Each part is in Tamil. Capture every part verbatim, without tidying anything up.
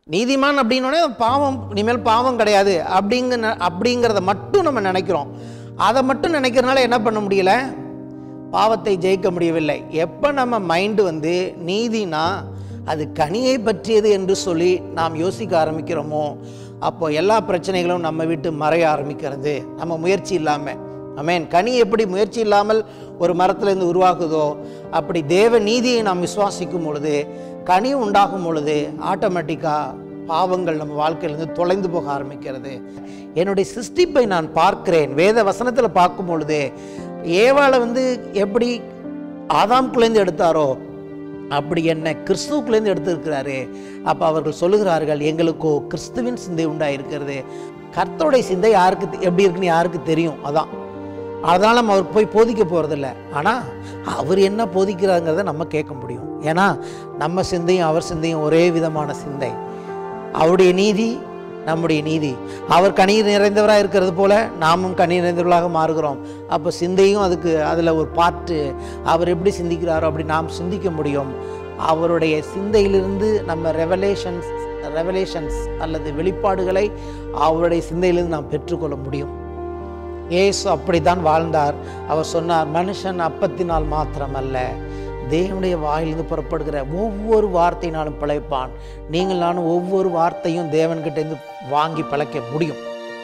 நீதிமான் அப்படின்னோடனே பாவம், இனிமேல் பாவம் கிடையாது அப்படிங்க அப்படிங்கிறத மட்டும் நம்ம நினைக்கிறோம். அதை மட்டும் நினைக்கிறதுனால என்ன பண்ண முடியல? பாவத்தை ஜெயிக்க முடியவில்லை. எப்போ நம்ம மைண்டு வந்து நீதினா அது கனியை பற்றியது என்று சொல்லி நாம் யோசிக்க ஆரம்பிக்கிறோமோ, அப்போ எல்லா பிரச்சனைகளும் நம்ம விட்டு மறைய ஆரம்பிக்கிறது, நம்ம முயற்சி இல்லாமல். ஆமென். கனி எப்படி முயற்சி இல்லாமல் ஒரு மரத்திலிருந்து உருவாகுதோ, அப்படி தேவ நீதியை நாம் விசுவாசிக்கும் பொழுது, கனி உண்டாகும் பொழுது ஆட்டோமேட்டிக்காக பாவங்கள் நம்ம வாழ்க்கையிலிருந்து தொலைந்து போக ஆரம்பிக்கிறது. என்னுடைய சிருஷ்டிப்பை நான் பார்க்கிறேன். வேத வசனத்தில் பார்க்கும் பொழுது ஏவாளை வந்து எப்படி ஆதாம்குள்ளேருந்து எடுத்தாரோ அப்படி என்ன கிறிஸ்துவுக்குள்ளேருந்து எடுத்திருக்கிறாரு. அப்போ அவர்கள் சொல்லுகிறார்கள், எங்களுக்கோ கிறிஸ்துவின் சிந்தை உண்டாயிருக்கிறது. கர்த்தருடைய சிந்தை யாருக்கு எப்படி இருக்குன்னு யாருக்கு தெரியும்? அதான் அதனால் நம்ம அவர் போய் போதிக்க போகிறதில்ல. ஆனால் அவர் என்ன போதிக்கிறாங்கிறத நம்ம கேட்க முடியும். ஏன்னா நம்ம சிந்தையும் அவர் சிந்தையும் ஒரே விதமான சிந்தை. அவருடைய நீதி நம்முடைய நீதி. அவர் கண்ணீர் நிறைந்தவராக இருக்கிறது போல நாமும் கண்ணீர் நிறைந்தவர்களாக மாறுகிறோம். அப்போ சிந்தையும் அதுக்கு அதில் ஒரு பாட்டு. அவர் எப்படி சிந்திக்கிறாரோ அப்படி நாம் சிந்திக்க முடியும். அவருடைய சிந்தையிலிருந்து நம்ம ரெவலேஷன்ஸ் ரெவலேஷன்ஸ் அல்லது வெளிப்பாடுகளை அவருடைய சிந்தையிலிருந்து நாம் பெற்றுக்கொள்ள முடியும். இயேசு அப்படித்தான் வாழ்ந்தார். அவர் சொன்னார், மனுஷன் அப்பத்தினால் மாத்திரமல்ல, தேவனுடைய வாயிலிருந்து புறப்படுகிற ஒவ்வொரு வார்த்தையினாலும் பிழைப்பான். நீங்கள் நானும் ஒவ்வொரு வார்த்தையும் தேவன்கிட்ட இருந்து வாங்கி பிழைக்க முடியும்.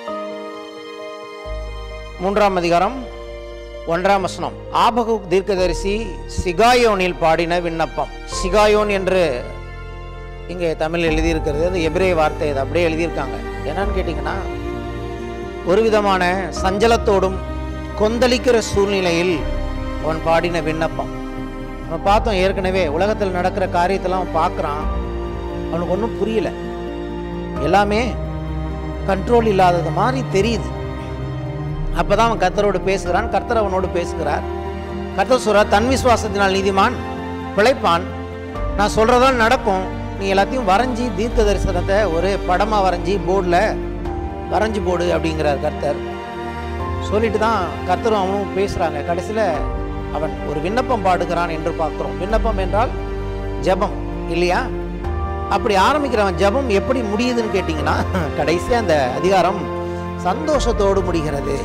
மூன்றாம் அதிகாரம் ஒன்றாம் வசனம். ஆபகுக் தீர்க்கதரிசி சிகாயோனில் பாடின விண்ணப்பம். சிகாயோன் என்று இங்கே தமிழ் எழுதியிருக்கிறது. அது எபிரேய வார்த்தை, அது அப்படியே எழுதியிருக்காங்க. என்னன்னு கேட்டிங்கன்னா, ஒரு விதமான சஞ்சலத்தோடும் கொந்தளிக்கிற சூழ்நிலையில் அவன் பாடின விண்ணப்பம். நம்ம பார்த்தோம் ஏற்கனவே, உலகத்தில் நடக்கிற காரியத்தெல்லாம் அவன் பார்க்குறான். அவனுக்கு ஒன்றும் புரியல, எல்லாமே கண்ட்ரோல் இல்லாதது மாதிரி தெரியுது. அப்போ தான் அவன் கர்த்தரோடு பேசுகிறான். கர்த்தர் அவனோடு பேசுகிறார். கர்த்தர் சொல்கிறார், தன் விசுவாசத்தினால் நீதிமான் பிழைப்பான். நான் சொல்கிறதான் நடக்கும். நீ எல்லாத்தையும் வரைஞ்சி தீர்க்க தரிசனத்தை ஒரு படமாக வரைஞ்சி போர்டில் வரைஞ்சி போடு அப்படிங்கிறார் கர்த்தர். சொல்லிட்டு தான் கர்த்தரும் அவனும் பேசுகிறாங்க. கடைசியில் அவன் ஒரு விண்ணப்பம் பாடுகிறான் என்று பார்க்குறோம். விண்ணப்பம் என்றால் ஜெபம் இல்லையா? அப்படி ஆரம்பிக்கிறவன் ஜெபம் எப்படி முடியுதுன்னு கேட்டிங்கன்னா, கடைசியாக அந்த அதிகாரம் சந்தோஷத்தோடு முடிகிறது.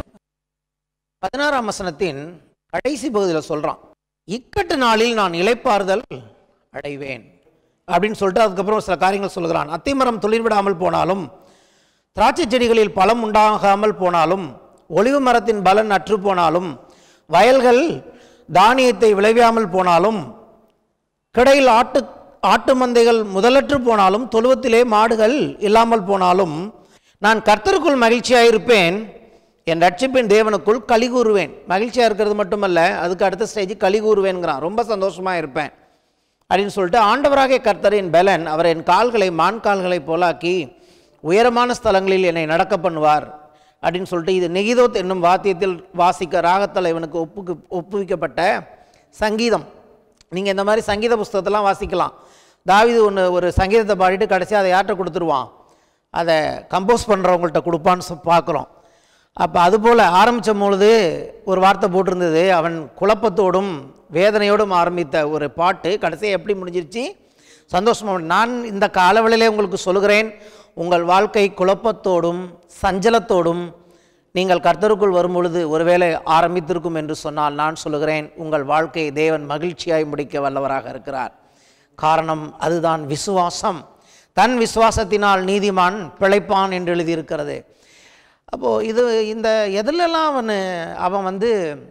பதினாறாம் வசனத்தின் கடைசி பகுதியில் சொல்கிறான், இக்கட்டு நாளில் நான் இளைப்பாறுதல் அடைவேன் அப்படின்னு சொல்லிட்டு அதுக்கப்புறம் சில காரியங்கள் சொல்கிறான். அத்திமரம் துளிர் விடாமல் போனாலும், திராட்சை செடிகளில் பழம் உண்டாகாமல் போனாலும், ஒலிவு மரத்தின் பலன் அற்று போனாலும், வயல்கள் தானியத்தை விளைவியாமல் போனாலும், கிடையில் ஆட்டு ஆட்டு மந்தைகள் முதலற்று போனாலும், தொழுவத்திலே மாடுகள் இல்லாமல் போனாலும், நான் கர்த்தருக்குள் மகிழ்ச்சியாக இருப்பேன், என் ரட்சிப்பின் தேவனுக்குள் களி கூறுவேன். மகிழ்ச்சியாக இருக்கிறது மட்டுமல்ல, அதுக்கு அடுத்த ஸ்டேஜ் களி கூறுவேன்கிறான். ரொம்ப சந்தோஷமாக இருப்பேன் அப்படின்னு சொல்லிட்டு, ஆண்டவராகிய கர்த்தர் என் பலன், அவர் என் கால்களை மான் கால்களை போலாக்கி உயரமான ஸ்தலங்களில் என்னை நடக்க பண்ணுவார் அப்படின்னு சொல்லிட்டு, இது நெகிதோத் என்னும் வாத்தியத்தில் வாசிக்க ராகத்தில் இவனுக்கு ஒப்புக்கு ஒப்புவிக்கப்பட்ட சங்கீதம். நீங்கள் இந்த மாதிரி சங்கீத புஸ்தகத்தெல்லாம் வாசிக்கலாம். தாவீது ஒன்று ஒரு சங்கீதத்தை பாடிட்டு கடைசியாக அதை யார்கிட்ட கொடுத்துருவான், அதை கம்போஸ் பண்ணுறவங்கள்ட்ட கொடுப்பான்னு பார்க்குறோம். அப்போ அதுபோல் ஆரம்பித்த பொழுது ஒரு வார்த்தை போட்டிருந்தது, அவன் குழப்பத்தோடும் வேதனையோடும் ஆரம்பித்த ஒரு பாட்டு கடைசியாக எப்படி முடிஞ்சிருச்சு? சந்தோஷமாக. நான் இந்த காலவெளியிலே உங்களுக்கு சொல்கிறேன், உங்கள் வாழ்க்கை குழப்பத்தோடும் சஞ்சலத்தோடும் நீங்கள் கர்த்தருக்குள் வரும்பொழுது ஒருவேளை ஆரம்பித்திருக்கும் என்று சொன்னால், நான் சொல்லுகிறேன், உங்கள் வாழ்க்கையை தேவன் மகிழ்ச்சியாய் முடிக்க வல்லவராக இருக்கிறார். காரணம் அதுதான் விசுவாசம். தன் விசுவாசத்தினால் நீதிமான் பிழைப்பான் என்று எழுதியிருக்கிறது. அப்போது இது இந்த எதிலெல்லாம் அவன் அவன் வந்து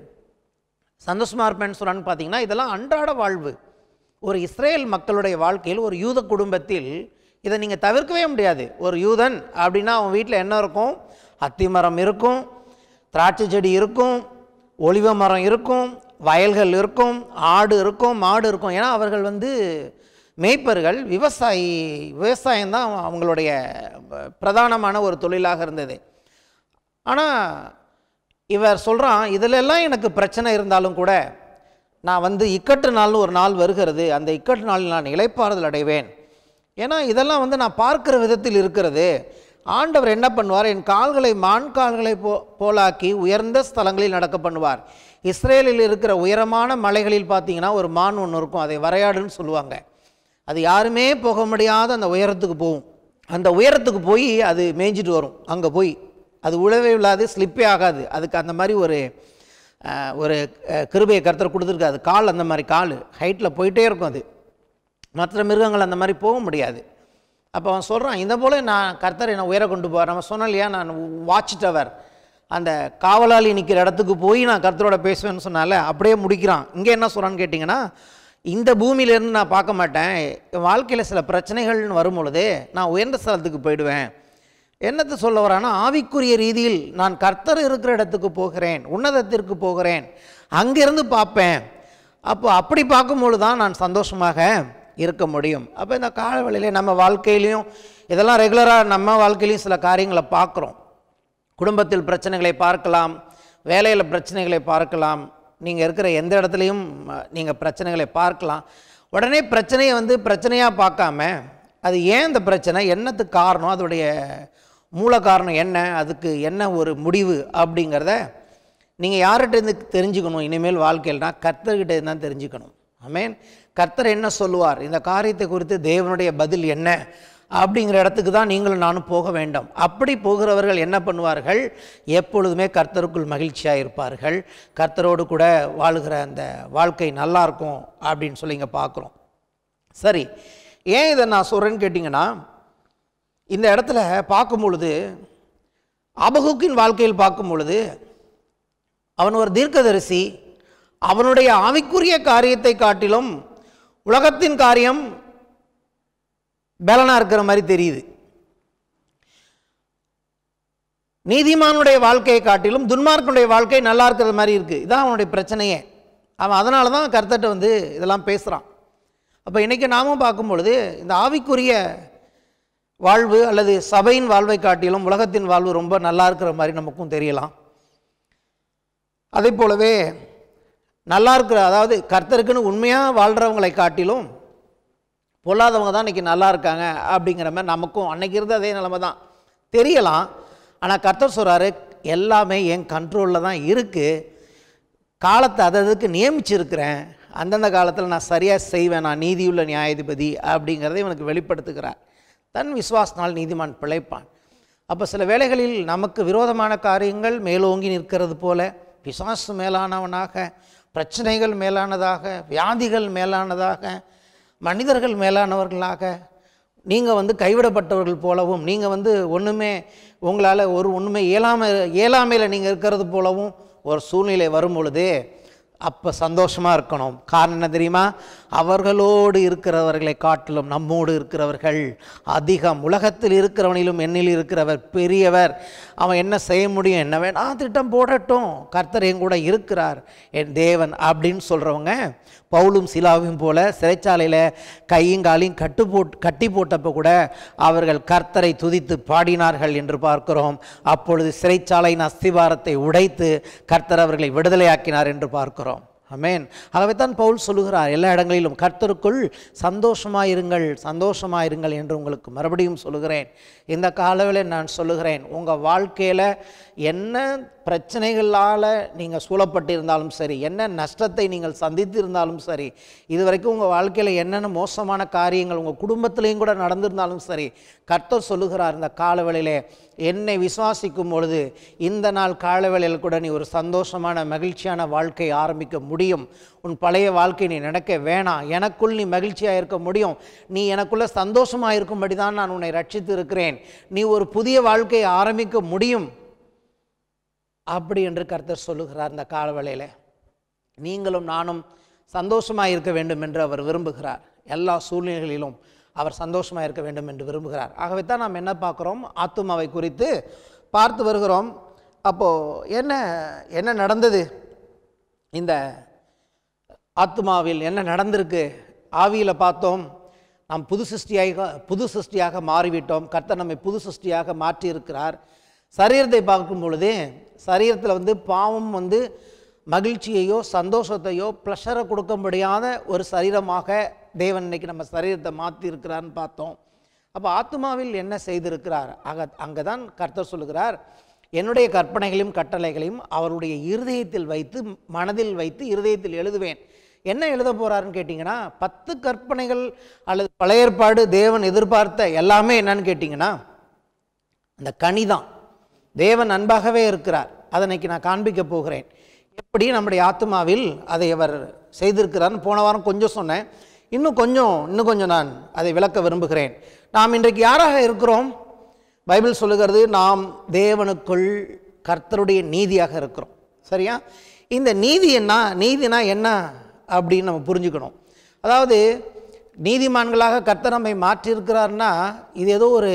சந்தோஷமாக இருப்பேன்னு சொன்னான்னு பார்த்தீங்கன்னா, இதெல்லாம் அன்றாட வாழ்வு. ஒரு இஸ்ரேல் மக்களுடைய வாழ்க்கையில், ஒரு யூத குடும்பத்தில் இதை நீங்கள் தவிர்க்கவே முடியாது. ஒரு யூதன் அப்படின்னா அவன் வீட்டில் என்ன இருக்கும்? அத்திமரம் இருக்கும், திராட்சை செடி இருக்கும், ஒலிவ மரம் இருக்கும், வயல்கள் இருக்கும், ஆடு இருக்கும், மாடு இருக்கும். ஏன்னா அவர்கள் வந்து மேய்ப்பர்கள், விவசாயி. விவசாயம்தான் அவங்களுடைய பிரதானமான ஒரு தொழிலாக இருந்தது. ஆனால் இவர் சொல்கிறான், இதிலெல்லாம் எனக்கு பிரச்சனை இருந்தாலும் கூட நான் வந்து இக்கட்டு நாள்னு ஒரு நாள் வருகிறது, அந்த இக்கட்டு நாளில் நான் இளைப்பாறுதல் அடைவேன். ஏன்னா இதெல்லாம் வந்து நான் பார்க்கிற விதத்தில் இருக்கிறது. ஆண்டவர் என்ன பண்ணுவார்? என் கால்களை மான் கால்களை போ போலாக்கி உயர்ந்த ஸ்தலங்களில் நடக்க பண்ணுவார். இஸ்ரேலில் இருக்கிற உயரமான மலைகளில் பார்த்தீங்கன்னா ஒரு மான் ஒன்று இருக்கும், அதை வரையாடுன்னு சொல்லுவாங்க. அது யாருமே போக முடியாத அந்த உயரத்துக்கு போகும். அந்த உயரத்துக்கு போய் அது மேய்ஞ்சிட்டு வரும். அங்கே போய் அது உழவே இல்லாது, ஸ்லிப்பே ஆகாது. அதுக்கு அந்த மாதிரி ஒரு ஒரு கிருபையை கர்த்தர் கொடுத்துருக்காது. கால் அந்த மாதிரி கால் ஹைட்டில் போயிட்டே இருக்கும். அது மற்ற மிருகங்கள் அந்த மாதிரி போக முடியாது. அப்போ அவன் சொல்கிறான், இந்த போல் நான் கர்த்தர் என்னை உயர கொண்டு போவார். நம்ம சொன்னோம் இல்லையா, நான் வாட்ச் டவர், அந்த காவலாளி நிற்கிற இடத்துக்கு போய் நான் கர்த்தரோட பேசுவேன்னு சொன்னால அப்படியே முடிக்கிறான். இங்கே என்ன சொல்கிறான்னு கேட்டிங்கன்னா, இந்த பூமியிலேருந்து நான் பார்க்க மாட்டேன், என் வாழ்க்கையில் சில பிரச்சனைகள்னு வரும் பொழுதே நான் உயர்ந்த ஸ்தலத்துக்கு போயிடுவேன். என்னத்தை சொல்ல வரானா, ஆவிக்குரிய ரீதியில் நான் கர்த்தர் இருக்கிற இடத்துக்கு போகிறேன், உன்னதத்திற்கு போகிறேன், அங்கேருந்து பார்ப்பேன். அப்போ அப்படி பார்க்கும்பொழுது தான் நான் சந்தோஷமாக இருக்க முடியும். அப்போ இந்த காலவெளியிலே நம்ம வாழ்க்கையிலையும் இதெல்லாம் ரெகுலராக நம்ம வாழ்க்கையிலையும் சில காரியங்களை பார்க்குறோம். குடும்பத்தில் பிரச்சனைகளை பார்க்கலாம், வேலையில் பிரச்சனைகளை பார்க்கலாம், நீங்கள் இருக்கிற எந்த இடத்துலையும் நீங்கள் பிரச்சனைகளை பார்க்கலாம். உடனே பிரச்சனையை வந்து பிரச்சனையாக பார்க்காம, அது ஏன் இந்த பிரச்சனை, என்னத்துக்கு காரணம், அதோடைய மூல காரணம் என்ன, அதுக்கு என்ன ஒரு முடிவு அப்படிங்கிறத நீங்கள் யார்கிட்ட இருந்து தெரிஞ்சுக்கணும். இனிமேல் வாழ்க்கையில்னா கர்த்தர்கிட்ட தான் தெரிஞ்சுக்கணும். ஆமென். கர்த்தர் என்ன சொல்லுவார், இந்த காரியத்தை குறித்து தேவனுடைய பதில் என்ன அப்படிங்கிற இடத்துக்கு தான் நீங்களும் நானும் போக வேண்டும். அப்படி போகிறவர்கள் என்ன பண்ணுவார்கள், எப்பொழுதுமே கர்த்தருக்குள் மகிழ்ச்சியாக இருப்பார்கள். கர்த்தரோடு கூட வாழுகிற அந்த வாழ்க்கை நல்லா இருக்கும் அப்படின்னு சொல்லி இங்கே பார்க்குறோம். சரி, ஏன் இதை நான் சொல்கிறேன்னு கேட்டிங்கன்னா, இந்த இடத்துல பார்க்கும் பொழுது, ஆபகுக்கின் வாழ்க்கையில் பார்க்கும் பொழுது, அவன் ஒரு தீர்க்கதரிசி. அவனுடைய ஆவிக்குரிய காரியத்தை காட்டிலும் உலகத்தின் காரியம் பலனா இருக்கிற மாதிரி தெரியுது. நீதிமானுடைய வாழ்க்கையை காட்டிலும் துன்மார்க்கனுடைய வாழ்க்கை நல்லா இருக்கிற மாதிரி இருக்குது. இதான் அவனுடைய பிரச்சனையே. அவன் அதனால தான் கர்த்தர்ட்ட வந்து இதெல்லாம் பேசுகிறான். அப்போ இன்றைக்கி நாமும் பார்க்கும் பொழுது, இந்த ஆவிக்குரிய வாழ்வு அல்லது சபையின் வாழ்வை காட்டிலும் உலகத்தின் வாழ்வு ரொம்ப நல்லா இருக்கிற மாதிரி நமக்கும் தெரியலாம். அதே போலவே நல்லா இருக்கிற, அதாவது கர்த்தருக்குன்னு உண்மையாக வாழ்கிறவங்களை காட்டிலும் பொல்லாதவங்க தான் இன்றைக்கி நல்லா இருக்காங்க அப்படிங்கிற மாதிரி நமக்கும் அன்றைக்கி இருந்த அதே நிலைமை தான் தெரியலாம். ஆனால் கர்த்தர் சொல்கிறாரு, எல்லாமே என் கண்ட்ரோலில் தான் இருக்குது, காலத்தை அததுக்கு நியமிச்சிருக்கிறேன், அந்தந்த காலத்தில் நான் சரியாக செய்வேன், நான் நீதியுள்ள நியாயாதிபதி அப்படிங்கிறத இவனுக்கு வெளிப்படுத்துகிறார். தன் விசுவாசனால் நீதிமான் பிழைப்பான். அப்போ சில வேளைகளில் நமக்கு விரோதமான காரியங்கள் மேலோங்கி நிற்கிறது போல, பிசாசு மேலானவனாக, பிரச்சனைகள் மேலானதாக, வியாதிகள் மேலானதாக, மனிதர்கள் மேலானவர்களாக, நீங்கள் வந்து கைவிடப்பட்டவர்கள் போலவும், நீங்கள் வந்து ஒன்றுமே உங்களால் ஒரு ஒன்றுமே இயலாமை இயலாமையில் நீங்கள் இருக்கிறது போலவும் ஒரு சூழ்நிலை வரும் பொழுது அப்போ சந்தோஷமாக இருக்கணும். காரணம் என்ன தெரியுமா, அவர்களோடு இருக்கிறவர்களை காட்டிலும் நம்மோடு இருக்கிறவர்கள் அதிகம். உலகத்தில் இருக்கிறவனிலும் என்னில் இருக்கிறவர் பெரியவர். அவன் என்ன செய்ய முடியும், என்ன வேணா திட்டம் போடட்டும், கர்த்தர் என் கூட இருக்கிறார் என் தேவன் அப்படின்னு சொல்கிறவங்க பவுலும் சிலாவையும் போல சிறைச்சாலையில் கையும் காலையும் கட்டு போட்டு கட்டி போட்டப்போ கூட அவர்கள் கர்த்தரை துதித்து பாடினார்கள் என்று பார்க்கிறோம். அப்பொழுது சிறைச்சாலையின் அஸ்திவாரத்தை உடைத்து கர்த்தர் அவர்களை விடுதலையாக்கினார் என்று பார்க்கிறோம். ஆமென். ஆகவே தான் பவுல் சொல்லுகிறார், எல்லா இடங்களிலும் கர்த்தருக்குள் சந்தோஷமாயிருங்கள் சந்தோஷமாயிருங்கள் என்று உங்களுக்கு மறுபடியும் சொல்லுகிறேன். இந்த காலவில் நான் சொல்லுகிறேன், உங்கள் வாழ்க்கையில் என்ன பிரச்சனைகளால் நீங்கள் சூழப்பட்டிருந்தாலும் சரி, என்ன நஷ்டத்தை நீங்கள் சந்தித்து இருந்தாலும் சரி, இதுவரைக்கும் உங்கள் வாழ்க்கையில் என்னென்ன மோசமான காரியங்கள் உங்கள் குடும்பத்திலையும் கூட நடந்திருந்தாலும் சரி, கர்த்தர் சொல்லுகிறார், இந்த காலவேளையிலே என்னை விசுவாசிக்கும் பொழுது இந்த நாள் காலவேளையில் கூட நீ ஒரு சந்தோஷமான மகிழ்ச்சியான வாழ்க்கை ஆரம்பிக்க முடியும். உன் பழைய வாழ்க்கை நீ நடக்க வேணாம், எனக்குள் நீ மகிழ்ச்சியாக இருக்க முடியும், நீ எனக்குள்ள சந்தோஷமாக இருக்கும்படி தான் நான் உன்னை ரட்சித்து இருக்கிறேன், நீ ஒரு புதிய வாழ்க்கையை ஆரம்பிக்க முடியும் அப்படி என்று கர்த்தர் சொல்லுகிறார். இந்த காலவேளையில் நீங்களும் நானும் சந்தோஷமாக இருக்க வேண்டும் என்று அவர் விரும்புகிறார். எல்லா சூழ்நிலைகளிலும் அவர் சந்தோஷமாக இருக்க வேண்டும் என்று விரும்புகிறார். ஆகவே தான் நாம் என்ன பார்க்குறோம், ஆத்துமாவை குறித்து பார்த்து வருகிறோம். அப்போது என்ன என்ன நடந்தது, இந்த ஆத்துமாவில் என்ன நடந்திருக்கு, ஆவியில் பார்த்தோம், நாம் புது சிருஷ்டியாக புது சிருஷ்டியாக மாறிவிட்டோம். கர்த்தர் நம்மை புது சிருஷ்டியாக மாற்றி இருக்கிறார். சரீரத்தை பார்க்கும் பொழுது சரீரத்தில் வந்து பாவம் வந்து மகிழ்ச்சியையோ சந்தோஷத்தையோ ப்ளஷரை கொடுக்க முடியாத ஒரு சரீரமாக தேவன் இன்னைக்கு நம்ம சரீரத்தை மாற்றி இருக்கிறார்னு பார்த்தோம். அப்போ ஆத்துமாவில் என்ன செய்திருக்கிறார், ஆக அங்கே தான் கர்த்தர் சொல்லுகிறார், என்னுடைய கற்பனைகளையும் கட்டளைகளையும் அவருடைய இருதயத்தில் வைத்து மனதில் வைத்து இருதயத்தில் எழுதுவேன். என்ன எழுத போகிறாருன்னு கேட்டிங்கன்னா, பத்து கற்பனைகள் அல்லது பழைய ஏற்பாடு தேவன் எதிர்பார்த்த எல்லாமே என்னன்னு கேட்டிங்கன்னா அந்த கனி தான். தேவன் அன்பாகவே இருக்கிறார். அதை இன்னைக்கு நான் காண்பிக்க போகிறேன். எப்படி நம்முடைய ஆத்மாவில் அதை அவர் செய்திருக்கிறார்னு போன வாரம் கொஞ்சம் சொன்னேன். இன்னும் கொஞ்சம் இன்னும் கொஞ்சம் நான் அதை விளக்க விரும்புகிறேன். நாம் இன்றைக்கு யாராக இருக்கிறோம்? பைபிள் சொல்லுகிறது நாம் தேவனுக்குள் கர்த்தருடைய நீதியாக இருக்கிறோம். சரியா? இந்த நீதி என்ன, நீதினா என்ன அப்படின்னு நம்ம புரிஞ்சுக்கணும். அதாவது நீதிமான்களாக கர்த்தர் நம்மை மாற்றியிருக்கிறார்னா இது ஏதோ ஒரு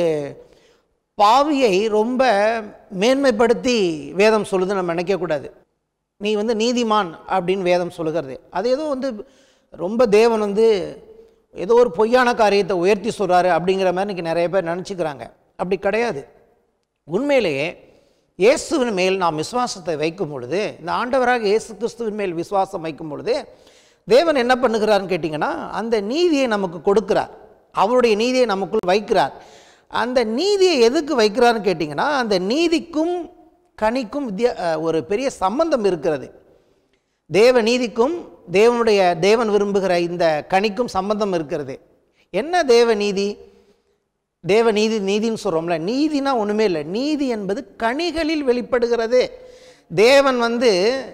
பாவியை ரொம்ப மேன்மைப்படுத்தி வேதம் சொல்லுது நம்ம நினைக்கக்கூடாது. நீ வந்து நீதிமான் அப்படின்னு வேதம் சொல்லுகிறது அது ஏதோ வந்து ரொம்ப தேவன் வந்து ஏதோ ஒரு பொய்யான காரியத்தை உயர்த்தி சொல்கிறாரு அப்படிங்கிற மாதிரி இன்றைக்கி நிறைய பேர் நினச்சிக்கிறாங்க. அப்படி கிடையாது. உண்மையிலேயே இயேசுவின் மேல் நாம் விசுவாசத்தை வைக்கும் பொழுது, இந்த ஆண்டவராக இயேசு கிறிஸ்துவின் மேல் விசுவாசம் வைக்கும் பொழுது தேவன் என்ன பண்ணுகிறார்னு கேட்டிங்கன்னா அந்த நீதியை நமக்கு கொடுக்கிறார். அவருடைய நீதியை நமக்குள் வைக்கிறார். அந்த நீதியை எதுக்கு வைக்கிறார்னு கேட்டிங்கன்னா அந்த நீதிக்கும் கனிக்கும் வித்தியா ஒரு பெரிய சம்பந்தம் இருக்கிறது. தேவ நீதிக்கும் தேவனுடைய தேவன் விரும்புகிற இந்த கனிக்கும் சம்பந்தம் இருக்கிறது. என்ன தேவ நீதி? தேவ நீதி நீதின்னு சொல்கிறோம்ல, நீதினா ஒன்றுமே இல்லை. நீதி என்பது கனிகளில் வெளிப்படுகிறது. தேவன் வந்து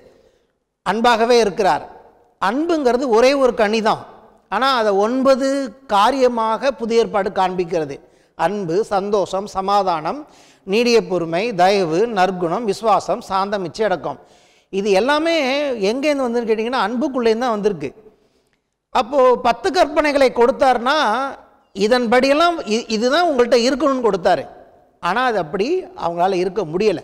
அன்பாகவே இருக்கிறார். அன்புங்கிறது ஒரே ஒரு கனி தான். ஆனால் அதை ஒன்பது காரியமாக புதிய ஏற்பாடு காண்பிக்கிறது. அன்பு, சந்தோஷம், சமாதானம், நீடிய பொறுமை, தயவு, நற்குணம், விசுவாசம், சாந்தம், இச்சையடக்கம். இது எல்லாமே எங்கேருந்து வந்துன்னு கேட்டிங்கன்னா அன்புக்குள்ளேருந்து தான் வந்திருக்கு. அப்போது பத்து கற்பனைகளை கொடுத்தாருன்னா இதன்படியெல்லாம் இதுதான் உங்கள்கிட்ட இருக்கணும்னு கொடுத்தாரு. ஆனால் அது அப்படி அவங்களால இருக்க முடியலை.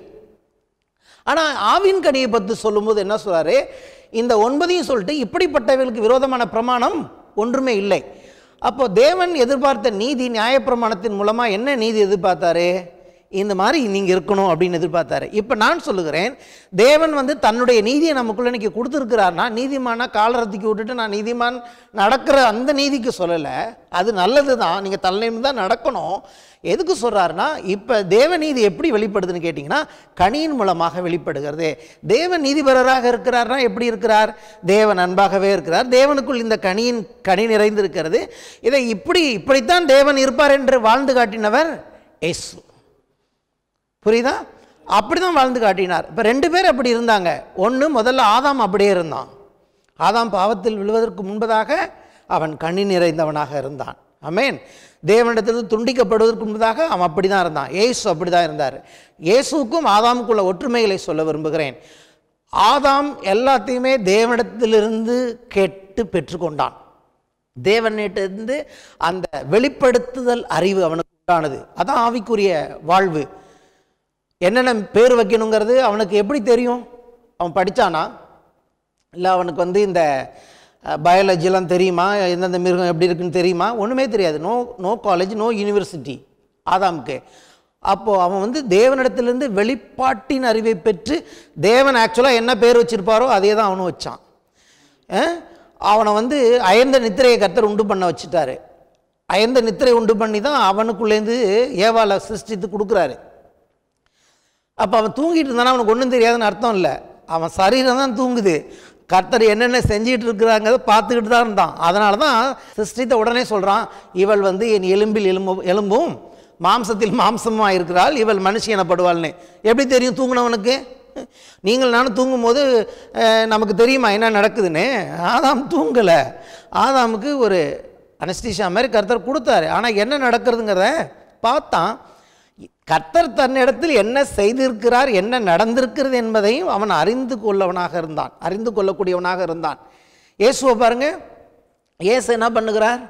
ஆனால் ஆவின் கனியை பற்றி சொல்லும்போது என்ன சொல்கிறாரு? இந்த ஒன்பதையும் சொல்லிட்டு இப்படிப்பட்டவர்களுக்கு விரோதமான பிரமாணம் ஒன்றுமே இல்லை. அப்போது தேவன் எதிர்பார்த்த நீதி நியாயப்பிரமாணத்தின் மூலமாக என்ன நீதி எதிர்பார்த்தாரு? இந்த மாதிரி நீங்கள் இருக்கணும் அப்படின்னு எதிர்பார்த்தாரு. இப்போ நான் சொல்லுகிறேன், தேவன் வந்து தன்னுடைய நீதியை நமக்குள்ள இன்றைக்கி கொடுத்துருக்கிறார்னா நீதிமானா காலரத்துக்கு விட்டுட்டு நான் நீதிமான் நடக்கிற அந்த நீதிக்கு சொல்லலை. அது நல்லது தான், நீங்கள் தலைமையில் தான் நடக்கணும். எதுக்கு சொல்கிறாருன்னா இப்போ தேவ நீதி எப்படி வெளிப்படுதுன்னு கேட்டிங்கன்னா கனியின் மூலமாக வெளிப்படுகிறது. தேவன் நீதிபரராக இருக்கிறார்னா எப்படி இருக்கிறார்? தேவன் அன்பாகவே இருக்கிறார். தேவனுக்குள் இந்த கனியின் கனி நிறைந்திருக்கிறது. இதை இப்படி இப்படித்தான் தேவன் இருப்பார் என்று வாழ்ந்து காட்டினவர் இயேசு. புரியுதா? அப்படி தான் வாழ்ந்து காட்டினார். இப்போ ரெண்டு பேர் அப்படி இருந்தாங்க. ஒன்று, முதல்ல ஆதாம் அப்படியே இருந்தான். ஆதாம் பாவத்தில் விழுவதற்கு முன்பதாக அவன் கனி நிறைந்தவனாக இருந்தான். ஆமென். தேவனிடத்திலிருந்து துண்டிக்கப்படுவதற்கு முன்பதாக அவன் அப்படி தான் இருந்தான். இயேசு அப்படி தான் இருந்தார். இயேசுக்கும் ஆதாமுக்குள்ள ஒற்றுமைகளை சொல்ல விரும்புகிறேன். ஆதாம் எல்லாத்தையுமே தேவனிடத்திலிருந்து கேட்டு பெற்றுக்கொண்டான். தேவனிடத்திலிருந்து அந்த வெளிப்படுத்துதல் அறிவு அவனுக்கு உண்டானது. அதான் ஆவிக்குரிய வாழ்வு. என்னென்ன பேர் வைக்கணுங்கிறது அவனுக்கு எப்படி தெரியும்? அவன் படித்தானா? இல்லை அவனுக்கு வந்து இந்த பயாலஜிலாம் தெரியுமா? எந்தெந்த மிருகம் எப்படி இருக்குன்னு தெரியுமா? ஒன்றுமே தெரியாது. No no college, no university ஆதாமுக்கு. அப்போது அவன் வந்து தேவனிடத்திலிருந்து வெளிப்பாட்டின் அறிவை பெற்று தேவன் ஆக்சுவலாக என்ன பேர் வச்சுருப்பாரோ அதே தான் அவனும் வச்சான். அவனை வந்து அயர்ந்த நித்திரையை கர்த்தர் உண்டு பண்ண வச்சுட்டாரு. அயர்ந்த நித்திரை உண்டு பண்ணி தான் அவனுக்குள்ளேருந்து ஏவாளை சிருஷ்டித்து கொடுக்குறாரு. அப்போ அவன் தூங்கிட்டு இருந்தானா அவனுக்கு ஒன்றும் தெரியாதுன்னு அர்த்தம் இல்லை. அவன் சரீரம் தான் தூங்குது. கர்த்தர் என்னென்ன செஞ்சிகிட்டு இருக்கிறாங்கிறத பார்த்துக்கிட்டு தான் இருந்தான். அதனால தான் சிருஷ்டித்த உடனே சொல்கிறான், இவள் வந்து என் எலும்பில் எலும்பும் எலும்பும் மாம்சத்தில் மாம்சமாக இருக்கிறாள், இவள் மனுஷி எனப்படுவாள்னு. எப்படி தெரியும் தூங்கினவனுக்கு? நீங்கள் நானும் தூங்கும் போது நமக்கு தெரியுமா என்ன நடக்குதுன்னு? ஆதாம் தூங்கலை. ஆதாமுக்கு ஒரு அனஸ்தீஷா மாதிரி கர்த்தர் கொடுத்தாரு. ஆனால் என்ன நடக்கிறதுங்கிறத பார்த்தான். கர்த்தர் தன்னிடத்தில் என்ன செய்திருக்கிறார், என்ன நடந்திருக்கிறது என்பதையும் அவன் அறிந்து கொள்ளவனாக இருந்தான், அறிந்து கொள்ளக்கூடியவனாக இருந்தான். இயேசுவை பாருங்க, இயேசு என்ன பண்ணுகிறார்?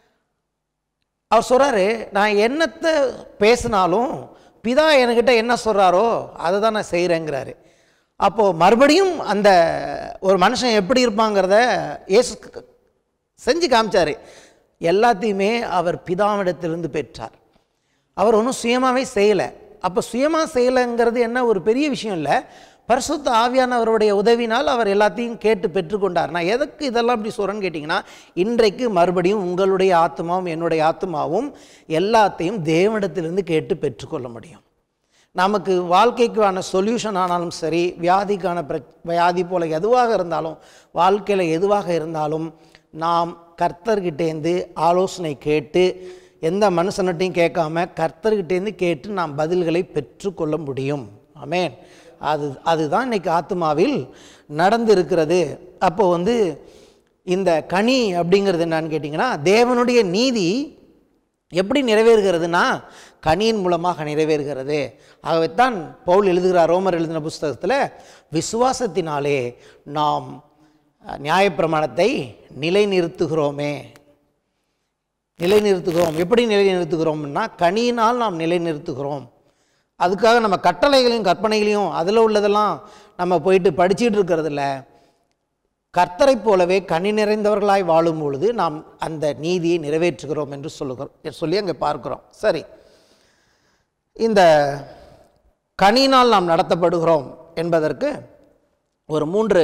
அவர் சொல்கிறாரு, நான் என்னத்தை பேசினாலும் பிதா என்கிட்ட என்ன சொல்கிறாரோ அதை தான் நான் செய்கிறேங்கிறாரு. அப்போது மறுபடியும் அந்த ஒரு மனுஷன் எப்படி இருப்பாங்கிறத இயேசு செஞ்சு காமிச்சார். எல்லாத்தையுமே அவர் பிதாவிடத்திலிருந்து பெற்றார். அவர் ஒன்றும் சுயமாகவே செய்யலை. அப்போ சுயமாக செய்யலைங்கிறது என்ன ஒரு பெரிய விஷயம் இல்லை. பரிசுத்த ஆவியானவருடைய உதவினால் அவர் எல்லாத்தையும் கேட்டு பெற்றுக்கொண்டார். நான் எதுக்கு இதெல்லாம் இப்படி சொல்கிறேன்னு கேட்டிங்கன்னா, இன்றைக்கு மறுபடியும் உங்களுடைய ஆத்மாவும் என்னுடைய ஆத்மாவும் எல்லாத்தையும் தேவனிடத்திலிருந்து கேட்டு பெற்றுக்கொள்ள முடியும். நமக்கு வாழ்க்கைக்கான சொல்யூஷன் ஆனாலும் சரி, வியாதிக்கான பிர வியாதி போல் எதுவாக இருந்தாலும், வாழ்க்கையில் எதுவாக இருந்தாலும் நாம் கர்த்தர்கிட்டேருந்து ஆலோசனை கேட்டு, எந்த மனுஷன்கிட்டையும் கேட்காம கர்த்தர்கிட்டேருந்து கேட்டு நாம் பதில்களை பெற்றுக்கொள்ள முடியும். ஆமென். அது அதுதான் இன்றைக்கி ஆத்மாவில் நடந்திருக்கிறது. அப்போ வந்து இந்த கனி அப்படிங்கிறது என்னன்னு கேட்டிங்கன்னா, தேவனுடைய நீதி எப்படி நிறைவேறுகிறதுனா கனியின் மூலமாக நிறைவேறுகிறது. ஆகவே தான் பவுல் எழுதுகிறார் ரோமர் எழுதின புஸ்தகத்தில், விசுவாசத்தினாலே நாம் நியாயப்பிரமாணத்தை நிலைநிறுத்துகிறோமே. நிலைநிறுத்துகிறோம். எப்படி நிலைநிறுத்துகிறோம்னா கனியினால் நாம் நிலைநிறுத்துகிறோம். அதுக்காக நம்ம கட்டளைகளையும் கற்பனைகளையும் அதில் உள்ளதெல்லாம் நம்ம போயிட்டு படிச்சுட்டு இருக்கிறதில்ல. கர்த்தரை போலவே கனி நிறைந்தவர்களாய் வாழும் பொழுது நாம் அந்த நீதியை நிறைவேற்றுகிறோம் என்று சொல்லுகிறோம் சொல்லி அங்கே பார்க்கிறோம். சரி, இந்த கனியினால் நாம் நடத்தப்படுகிறோம் என்பதற்கு ஒரு மூன்று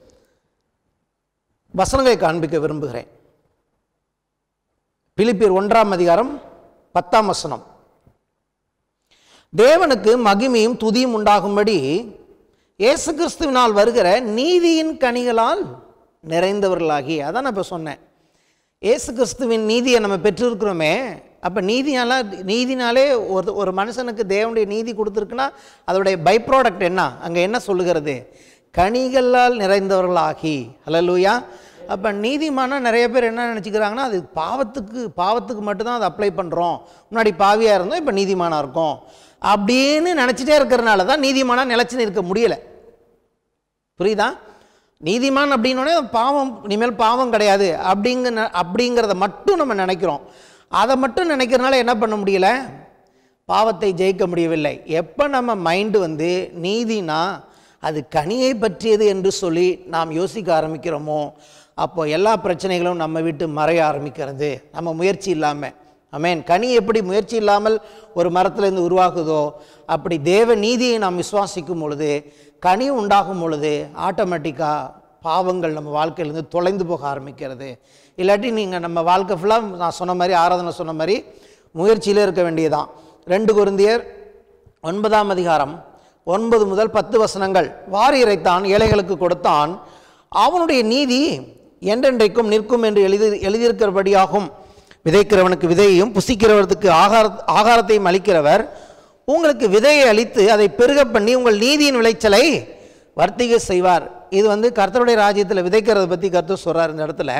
வசனங்களை காண்பிக்க விரும்புகிறேன். பிலிப்பியர் ஒன்றாம் அதிகாரம் பத்தாம் வசனம், தேவனுக்கு மகிமையும் துதியும் உண்டாகும்படி இயேசு கிறிஸ்துவினால் வருகிற நீதியின் கனிகளால் நிறைந்தவர்களாகி. அதான் நான் இப்போ சொன்னேன், இயேசு கிறிஸ்துவின் நீதியை நம்ம பெற்றிருக்கிறோமே. அப்போ நீதியால் நீதினாலே ஒரு ஒரு மனுஷனுக்கு தேவனுடைய நீதி கொடுத்துருக்குன்னா அதோடைய பை ப்ராடக்ட் என்ன? அங்கே என்ன சொல்லுகிறது? கனிகளால் நிறைந்தவர்களாகி. ஹல்லேலூயா. அப்போ நீதிமானா நிறைய பேர் என்ன நினச்சிக்கிறாங்கன்னா, அது பாவத்துக்கு பாவத்துக்கு மட்டும்தான் அதை அப்ளை பண்ணுறோம். முன்னாடி பாவியாக இருந்தோம், இப்போ நீதிமானாக இருக்கும் அப்படின்னு நினச்சிட்டே இருக்கிறனால தான் நீதிமானாக நிலச்சி நிற்க முடியலை. புரியுதா? நீதிமான் அப்படின்னோடனே பாவம், இனிமேல் பாவம் கிடையாது அப்படிங்க அப்படிங்கிறத மட்டும் நம்ம நினைக்கிறோம். அதை மட்டும் நினைக்கிறனால என்ன பண்ண முடியல? பாவத்தை ஜெயிக்க முடியவில்லை. எப்போ நம்ம மைண்டு வந்து நீதினா அது கனியை பற்றியது என்று சொல்லி நாம் யோசிக்க ஆரம்பிக்கிறோமோ, அப்போ எல்லா பிரச்சனைகளும் நம்ம விட்டு மறைய ஆரம்பிக்கிறது, நம்ம முயற்சி இல்லாமல். ஆமென். கனி எப்படி முயற்சி இல்லாமல் ஒரு மரத்துலேருந்து உருவாகுதோ, அப்படி தேவ நீதியை நாம் விசுவாசிக்கும் பொழுது, கனி உண்டாகும் பொழுது ஆட்டோமேட்டிக்காக பாவங்கள் நம்ம வாழ்க்கையிலேருந்து தொலைந்து போக ஆரம்பிக்கிறது. இல்லாட்டி நீங்கள் நம்ம வாழ்க்கை ஃபுல்லாக நான் சொன்ன மாதிரி, ஆராதனை சொன்ன மாதிரி முயற்சியிலே இருக்க வேண்டியதுதான். ரெண்டு கொரிந்தியர் ஒன்பதாம் அதிகாரம் ஒன்பது முதல் பத்து வசனங்கள், வாரி இறைத்தான், ஏழைகளுக்கு கொடுத்தான், அவனுடைய நீதி என்றென்றைக்கும் நிற்கும் என்று எழுதி எழுதியிருக்கிறபடியாகும். விதைக்கிறவனுக்கு விதையையும் புசிக்கிறவருக்கு ஆகார ஆகாரத்தையும் அளிக்கிறவர் உங்களுக்கு விதையை அளித்து அதை பெருக பண்ணி உங்கள் நீதியின் விளைச்சலை வர்த்திக செய்வார். இது வந்து கர்த்தருடைய ராஜ்யத்தில் விதைக்கிறத பற்றி கர்த்தர் சொல்கிறார் இந்த இடத்துல.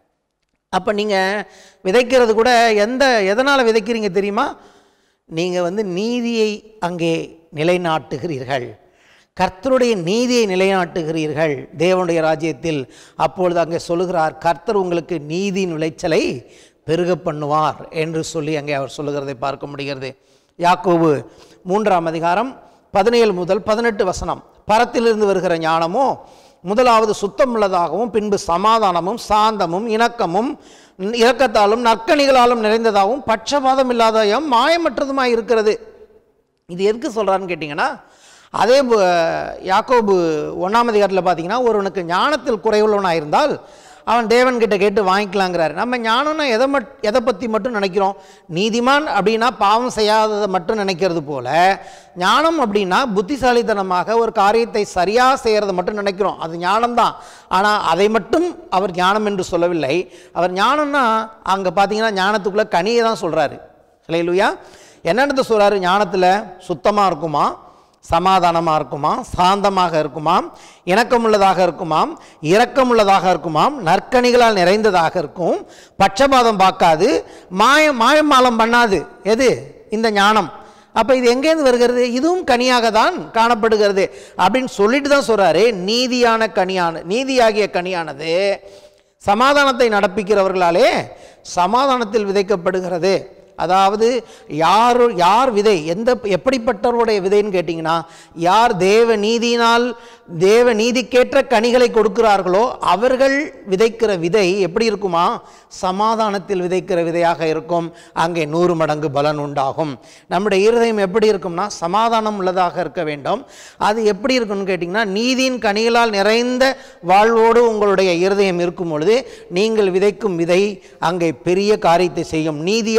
அப்போ நீங்கள் விதைக்கிறது கூட எந்த எதனால் விதைக்கிறீங்க தெரியுமா? நீங்கள் வந்து நீதியை அங்கே நிலைநாட்டுகிறீர்கள், கர்த்தருடைய நீதியை நிலைநாட்டுகிறீர்கள் தேவனுடைய ராஜ்யத்தில். அப்பொழுது அங்கே சொல்லுகிறார், கர்த்தர் உங்களுக்கு நீதியின் விளைச்சலை பெருக பண்ணுவார் என்று சொல்லி அங்கே அவர் சொல்லுகிறதை பார்க்க முடிகிறது. யாக்கோபு மூன்றாம் அதிகாரம் பதினேழு முதல் பதினெட்டு வசனம், பரத்திலிருந்து வருகிற ஞானமோ முதலாவது சுத்தம் உள்ளதாகவும் பின்பு சமாதானமும் சாந்தமும் இணக்கமும் இரக்கத்தாலும் நற்கனிகளாலும் நிறைந்ததாகவும் பட்சபாதம் இல்லாதயும் மாயமற்றதுமாய் இருக்கிறது. இது எதுக்கு சொல்கிறான்னு கேட்டிங்கன்னா, அதே யாக்கோபு ஒன்றாம் அதிகாரத்தில் பார்த்தீங்கன்னா, ஒருவனுக்கு ஞானத்தில் குறைவுள்ளவனாக இருந்தால் அவன் தேவன்கிட்ட கேட்டு வாங்கிக்கலாங்கிறாரு. நம்ம ஞானம்னா எதை மட் எதை பற்றி மட்டும் நினைக்கிறோம்? நீதிமான் அப்படின்னா பாவம் செய்யாததை மட்டும் நினைக்கிறது போல, ஞானம் அப்படின்னா புத்திசாலித்தனமாக ஒரு காரியத்தை சரியாக செய்கிறத மட்டும் நினைக்கிறோம். அது ஞானம்தான். ஆனால் அதை மட்டும் அவர் ஞானம் என்று சொல்லவில்லை. அவர் ஞானம்னா அங்கே பார்த்தீங்கன்னா ஞானத்துக்குள்ளே கனியை தான் சொல்கிறாரு. ஹல்லேலூயா. என்னென்னு சொல்கிறாரு? ஞானத்தில் சுத்தமாக இருக்குமா, சமாதானமாக இருக்குமாம், சாந்தமாக இருக்குமாம், இணக்கமுள்ளதாக இருக்குமாம், இரக்கமுள்ளதாக இருக்குமாம், நற்கனிகளால் நிறைந்ததாக இருக்கும், பட்சபாதம் பார்க்காது, மாயம் மாயமாலம் பண்ணாது. எது? இந்த ஞானம். அப்போ இது எங்கேருந்து வருகிறது? இதுவும் கனியாக தான் காணப்படுகிறது அப்படின்னு சொல்லிட்டு தான் சொல்கிறாரு. நீதியான கனியான நீதியாகிய கனியானது சமாதானத்தை நடப்பிக்கிறவர்களாலே சமாதானத்தில் விதைக்கப்படுகிறது. அதாவது யார் யார் விதை, எந்த எப்படிப்பட்டவருடைய விதைன்னு கேட்டிங்கன்னா, யார் தேவ நீதியினால் தேவ நீதிக்கேற்ற கனிகளை கொடுக்கிறார்களோ அவர்கள் விதைக்கிற விதை எப்படி இருக்குமா? சமாதானத்தில் விதைக்கிற விதையாக இருக்கும். அங்கே நூறு மடங்கு பலன் உண்டாகும். நம்முடைய இருதயம் எப்படி இருக்கும்னா சமாதானம் உள்ளதாக இருக்க வேண்டும். அது எப்படி இருக்குன்னு கேட்டிங்கன்னா, நீதியின் கனிகளால் நிறைந்த வாழ்வோடு உங்களுடைய இருதயம் இருக்கும் பொழுது நீங்கள் விதைக்கும் விதை அங்கே பெரிய காரியத்தை செய்யும். நீதியாகிய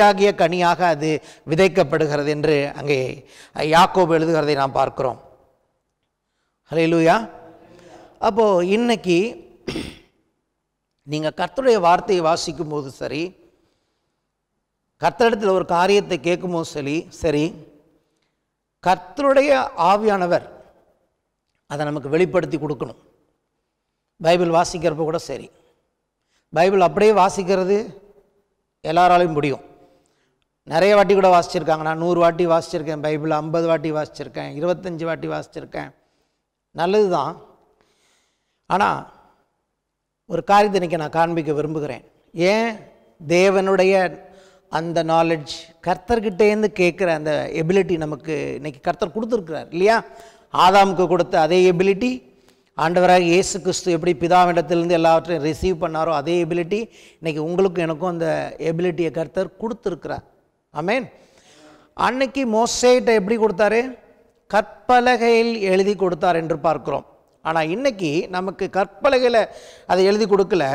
கனியாக அது விதைக்கப்படுகிறது என்று அங்கே யாக்கோபு எழுதுகிறதை நாம் பார்க்கிறோம். ஹல்லேலூயா. அப்போது இன்னைக்கு நீங்கள் கர்த்தருடைய வார்த்தையை வாசிக்கும் போது சரி, கர்த்தரிடத்தில் ஒரு காரியத்தை கேட்கும்போது சரி சரி கர்த்தருடைய ஆவியானவர் அதை நமக்கு வெளிப்படுத்தி கொடுக்கணும். பைபிள் வாசிக்கிறப்ப கூட சரி, பைபிள் அப்படியே வாசிக்கிறது எல்லாராலையும் முடியும். நிறைய வாட்டி கூட வாசிச்சிருக்காங்க. நான் நூறு வாட்டி வாசிச்சிருக்கேன் பைபிள், ஐம்பது வாட்டி வாசிச்சிருக்கேன், இருபத்தஞ்சி வாட்டி வாசிச்சிருக்கேன். நல்லது தான். ஆனால் ஒரு காரியத்தை இன்றைக்கி நான் காண்பிக்க விரும்புகிறேன். ஏன் தேவனுடைய அந்த நாலெட்ஜ், கர்த்தர்கிட்டேருந்து கேட்குற அந்த எபிலிட்டி நமக்கு இன்றைக்கி கர்த்தர் கொடுத்துருக்கிறார் இல்லையா? ஆதாமுக்கு கொடுத்த அதே எபிலிட்டி ஆண்டவராக இயேசு கிறிஸ்து எப்படி பிதாவிடத்திலிருந்து எல்லாவற்றையும் ரிசீவ் பண்ணாரோ அதே எபிலிட்டி இன்றைக்கி உங்களுக்கும் எனக்கும் அந்த எபிலிட்டியை கர்த்தர் கொடுத்துருக்கிறார். ஆமென். அன்னைக்கு மோசேட்ட எப்படி கொடுத்தாரு? கற்பலகையில் எழுதி கொடுத்தார் என்று பார்க்கிறோம். ஆனால் இன்னைக்கு நமக்கு கற்பலகையில் அதை எழுதி கொடுக்கல,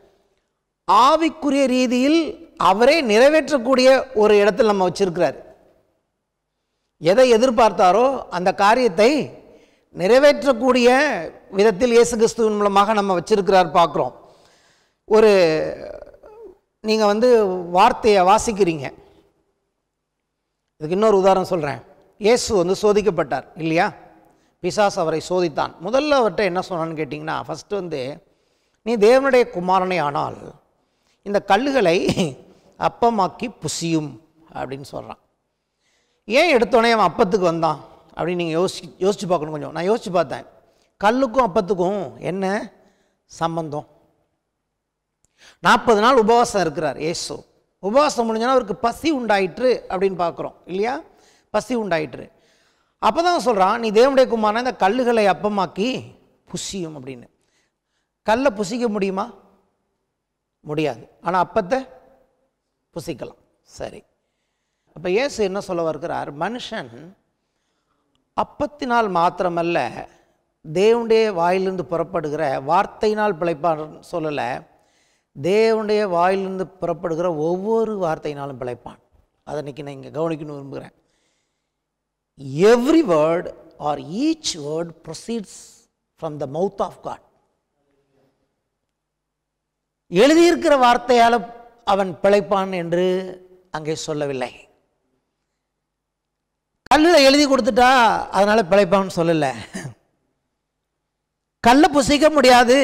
ஆவிக்குரிய ரீதியில் அவரே நிறைவேற்றக்கூடிய ஒரு இடத்தில் நம்ம வச்சிருக்கிறார். எதை எதிர்பார்த்தாரோ அந்த காரியத்தை நிறைவேற்றக்கூடிய விதத்தில் இயேசு கிறிஸ்துவின் மூலமாக நம்ம வச்சிருக்கிறார் பார்க்குறோம். ஒரு நீங்கள் வந்து வார்த்தையை வாசிக்கிறீங்க. இதுக்கு இன்னொரு உதாரணம் சொல்கிறேன். இயேசு வந்து சோதிக்கப்பட்டார் இல்லையா? பிசாசு அவரை சோதித்தான். முதல்ல அவர்கிட்ட என்ன சொன்னான்னு கேட்டிங்கன்னா, ஃபஸ்ட்டு வந்து நீ தேவனுடைய குமாரனை ஆனால் இந்த கல்லுகளை அப்பமாக்கி புசியும் அப்படின்னு சொல்கிறான். ஏன் எடுத்தோடனே அவன் அப்பத்துக்கு வந்தான் அப்படின்னு நீங்கள் யோசி யோசித்து பார்க்கணும். கொஞ்சம் நான் யோசித்து பார்த்தேன். கல்லுக்கும் அப்பத்துக்கும் என்ன சம்பந்தம்? நாற்பது நாள் உபவாசம் இருக்கிறார் இயேசு. உபவாசம் முடிஞ்சோன்னா அவருக்கு பசி உண்டாயிற்று அப்படின்னு பார்க்குறோம் இல்லையா? பசி உண்டாயிற்று. அப்போ தான் சொல்கிறான், நீ தேவனுடைய குமாரன் இந்த கல்லுகளை அப்பமாக்கி புசியும் அப்படின்னு. கல்லை புசிக்க முடியுமா? முடியாது. ஆனால் அப்பத்தை புசிக்கலாம். சரி, அப்போ இயேசு என்ன சொல்ல வருகிறார்? மனுஷன் அப்பத்தினால் மாத்திரமல்ல தேவனுடைய வாயிலிருந்து புறப்படுகிற வார்த்தையினால் பிழைப்பான் சொல்லலை, தேவனுடைய வாயிலிருந்து புறப்படுகிற ஒவ்வொரு வார்த்தையினாலும் பிழைப்பான். அதை இன்னைக்கு நான் இங்கே கவனிக்கணும் விரும்புகிறேன். Every word or each word proceeds from the mouth of God. எழுதியிருக்கிற வார்த்தையால் அவன் பிழைப்பான் என்று அங்கே சொல்லவில்லை. கல்லில் எழுதி கொடுத்துட்டா அதனால பிழைப்பான்னு சொல்லலை. கல்லை புசிக்க முடியாது.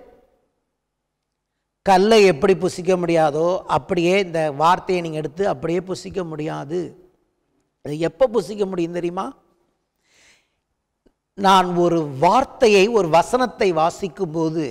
கல்லை எப்படி புசிக்க முடியாதோ அப்படியே இந்த வார்த்தையை நீங்கள் எடுத்து அப்படியே புசிக்க முடியாது. அது எப்போ புசிக்க முடியும் தெரியுமா? நான் ஒரு வார்த்தையை, ஒரு வசனத்தை வாசிக்கும் போது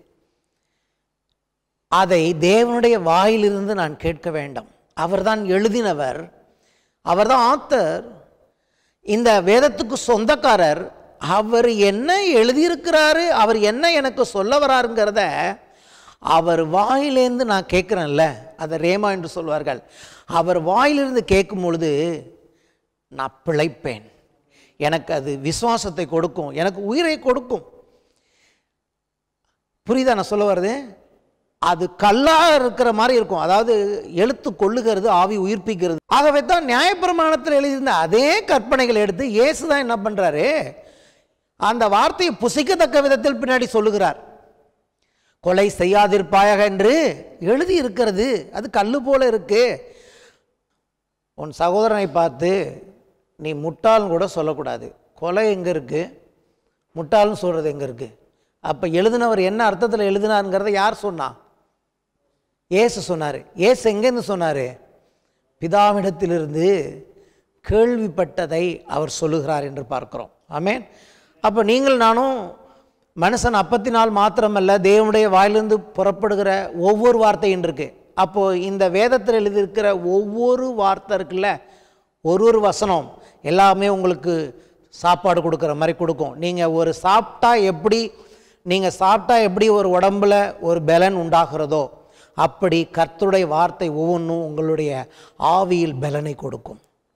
அதை தேவனுடைய வாயிலிருந்து நான் கேட்க வேண்டும். அவர்தான் எழுதினவர், அவர்தான் ஆத்தர், இந்த வேதத்துக்கு சொந்தக்காரர். அவர் என்ன எழுதியிருக்கிறாரு, அவர் என்ன எனக்கு சொல்ல வராருங்கிறத அவர் வாயிலேருந்து நான் கேட்குறேன்ல, அதை ரேமா என்று சொல்வார்கள். அவர் வாயிலிருந்து கேட்கும் பொழுது நான் பிழைப்பேன். எனக்கு அது விசுவாசத்தை கொடுக்கும், எனக்கு உயிரை கொடுக்கும். புரியுதா நான் சொல்ல வருது? அது கல்லாக இருக்கிற மாதிரி இருக்கும். அதாவது எழுத்து கொள்ளுகிறது, ஆவி உயிர்ப்பிக்கிறது. ஆகவே தான் நியாயப்பிரமாணத்தில் எழுதியிருந்த அதே கற்பனைகளை எடுத்து இயேசு தான் என்ன பண்ணுறாரு, அந்த வார்த்தையை புசிக்கத்தக்க விதத்தில் பின்னாடி சொல்லுகிறார். கொலை செய்யாதிருப்பாயாக என்று எழுதி இருக்கிறது, அது கல்லு போல இருக்கு. உன் சகோதரனை பார்த்து நீ முட்டாள்னு கூட சொல்லக்கூடாது. கொலை எங்கே இருக்குது, முட்டாள்னு சொல்கிறது எங்கே இருக்குது? அப்போ எழுதினவர் என்ன அர்த்தத்தில் எழுதினாருங்கிறத யார் சொன்னா? இயேசு சொன்னார். இயேசு எங்கேருந்து சொன்னார்? பிதாவிடத்திலிருந்து கேள்விப்பட்டதை அவர் சொல்லுகிறார் என்று பார்க்கிறோம். ஆமென். அப்போ நீங்கள் நானும் மனுஷன் அப்பத்தினால் மாத்திரமல்ல தேவனுடைய வாயிலிருந்து புறப்படுகிற ஒவ்வொரு வார்த்தையும் இருக்கு. அப்போது இந்த வேதத்தில் எழுதியிருக்கிற ஒவ்வொரு வார்த்தை இருக்குல்ல, ஒரு ஒரு வசனம் எல்லாமே உங்களுக்கு சாப்பாடு கொடுக்குற மாதிரி கொடுக்கும். நீங்கள் ஒரு சாப்பிட்டா எப்படி நீங்கள் சாப்பிட்டா எப்படி ஒரு உடம்புல ஒரு பலன் உண்டாகிறதோ அப்படி கர்த்தருடைய வார்த்தை ஒவ்வொன்றும் உங்களுடைய ஆவியில் பலனை கொடுக்கும்.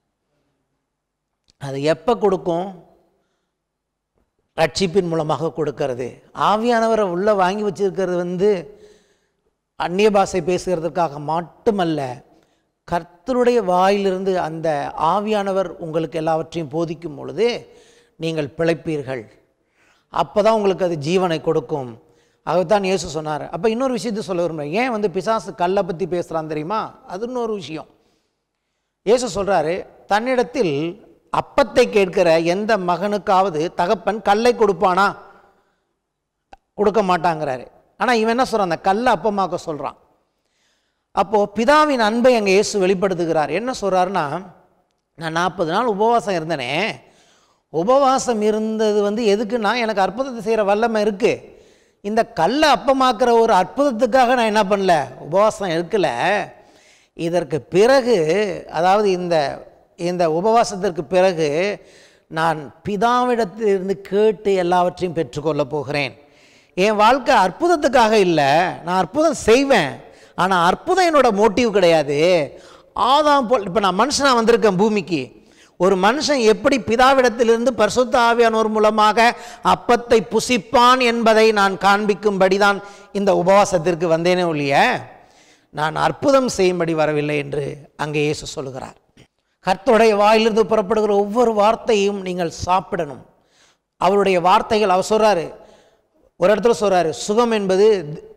அது எப்போ கொடுக்கும்? ரட்சிப்பின் மூலமாக கொடுக்கிறது. ஆவியானவரை உள்ளே வாங்கி வச்சிருக்கிறது வந்து அந்நிய பாஷை பேசுகிறதுக்காக மட்டுமல்ல, கர்த்தருடைய வாயிலிருந்து அந்த ஆவியானவர் உங்களுக்கு எல்லாவற்றையும் போதிக்கும் பொழுது நீங்கள் பிழைப்பீர்கள். அப்போ தான் உங்களுக்கு அது ஜீவனை கொடுக்கும். அதுதான் இயேசு சொன்னார். அப்போ இன்னொரு விஷயத்தை சொல்ல விரும்புகிறேன். ஏன் வந்து பிசாசு கல்லை பற்றி பேசுகிறான் தெரியுமா? அது இன்னொரு விஷயம். இயேசு சொல்கிறாரு, தன்னிடத்தில் அப்பத்தை கேட்கிற எந்த மகனுக்காவது தகப்பன் கல்லை கொடுப்பானா? கொடுக்க மாட்டாங்கிறாரு. ஆனால் இவன் என்ன சொல்கிறான்? அந்த கல்லை அப்பமாக்க சொல்கிறான். அப்போது பிதாவின் அன்பை அங்கே இயேசு வெளிப்படுத்துகிறார். என்ன சொல்கிறாருன்னா, நான் நாற்பது நாள் உபவாசம் இருந்தேனே, உபவாசம் இருந்தது வந்து எதுக்குன்னா எனக்கு அற்புதத்தை செய்கிற வல்லமை இருக்குது. இந்த கல்லை அப்பமாக்குற ஒரு அற்புதத்துக்காக நான் என்ன பண்ணல, உபவாசம் இருக்கல. இதற்கு பிறகு, அதாவது இந்த இந்த உபவாசத்திற்கு பிறகு நான் பிதாவிடத்திலிருந்து கேட்டு எல்லாவற்றையும் பெற்றுக்கொள்ளப் போகிறேன். என் வாழ்க்கை அற்புதத்துக்காக இல்லை, நான் அற்புதம் செய்வேன், ஆனால் அற்புதம் என்னோட மோட்டிவ் கிடையாது. ஆதாம் போல் இப்போ நான் மனுஷனாக வந்திருக்கேன் பூமிக்கு. ஒரு மனுஷன் எப்படி பிதாவிடத்திலிருந்து பரிசுத்த ஆவியானவர் மூலமாக அப்பத்தை புசிப்பான் என்பதை நான் காண்பிக்கும்படி தான் இந்த உபவாசத்திற்கு வந்தேனே ஒழிய நான் அற்புதம் செய்யும்படி வரவில்லை என்று அங்கே இயேசு சொல்லுகிறார். கர்த்தருடைய வாயிலிருந்து புறப்படுகிற ஒவ்வொரு வார்த்தையும் நீங்கள் சாப்பிடணும். அவருடைய வார்த்தைகள், அவர் சொல்கிறாரு, ஒரு இடத்துல சொல்கிறாரு, சுகம் என்பது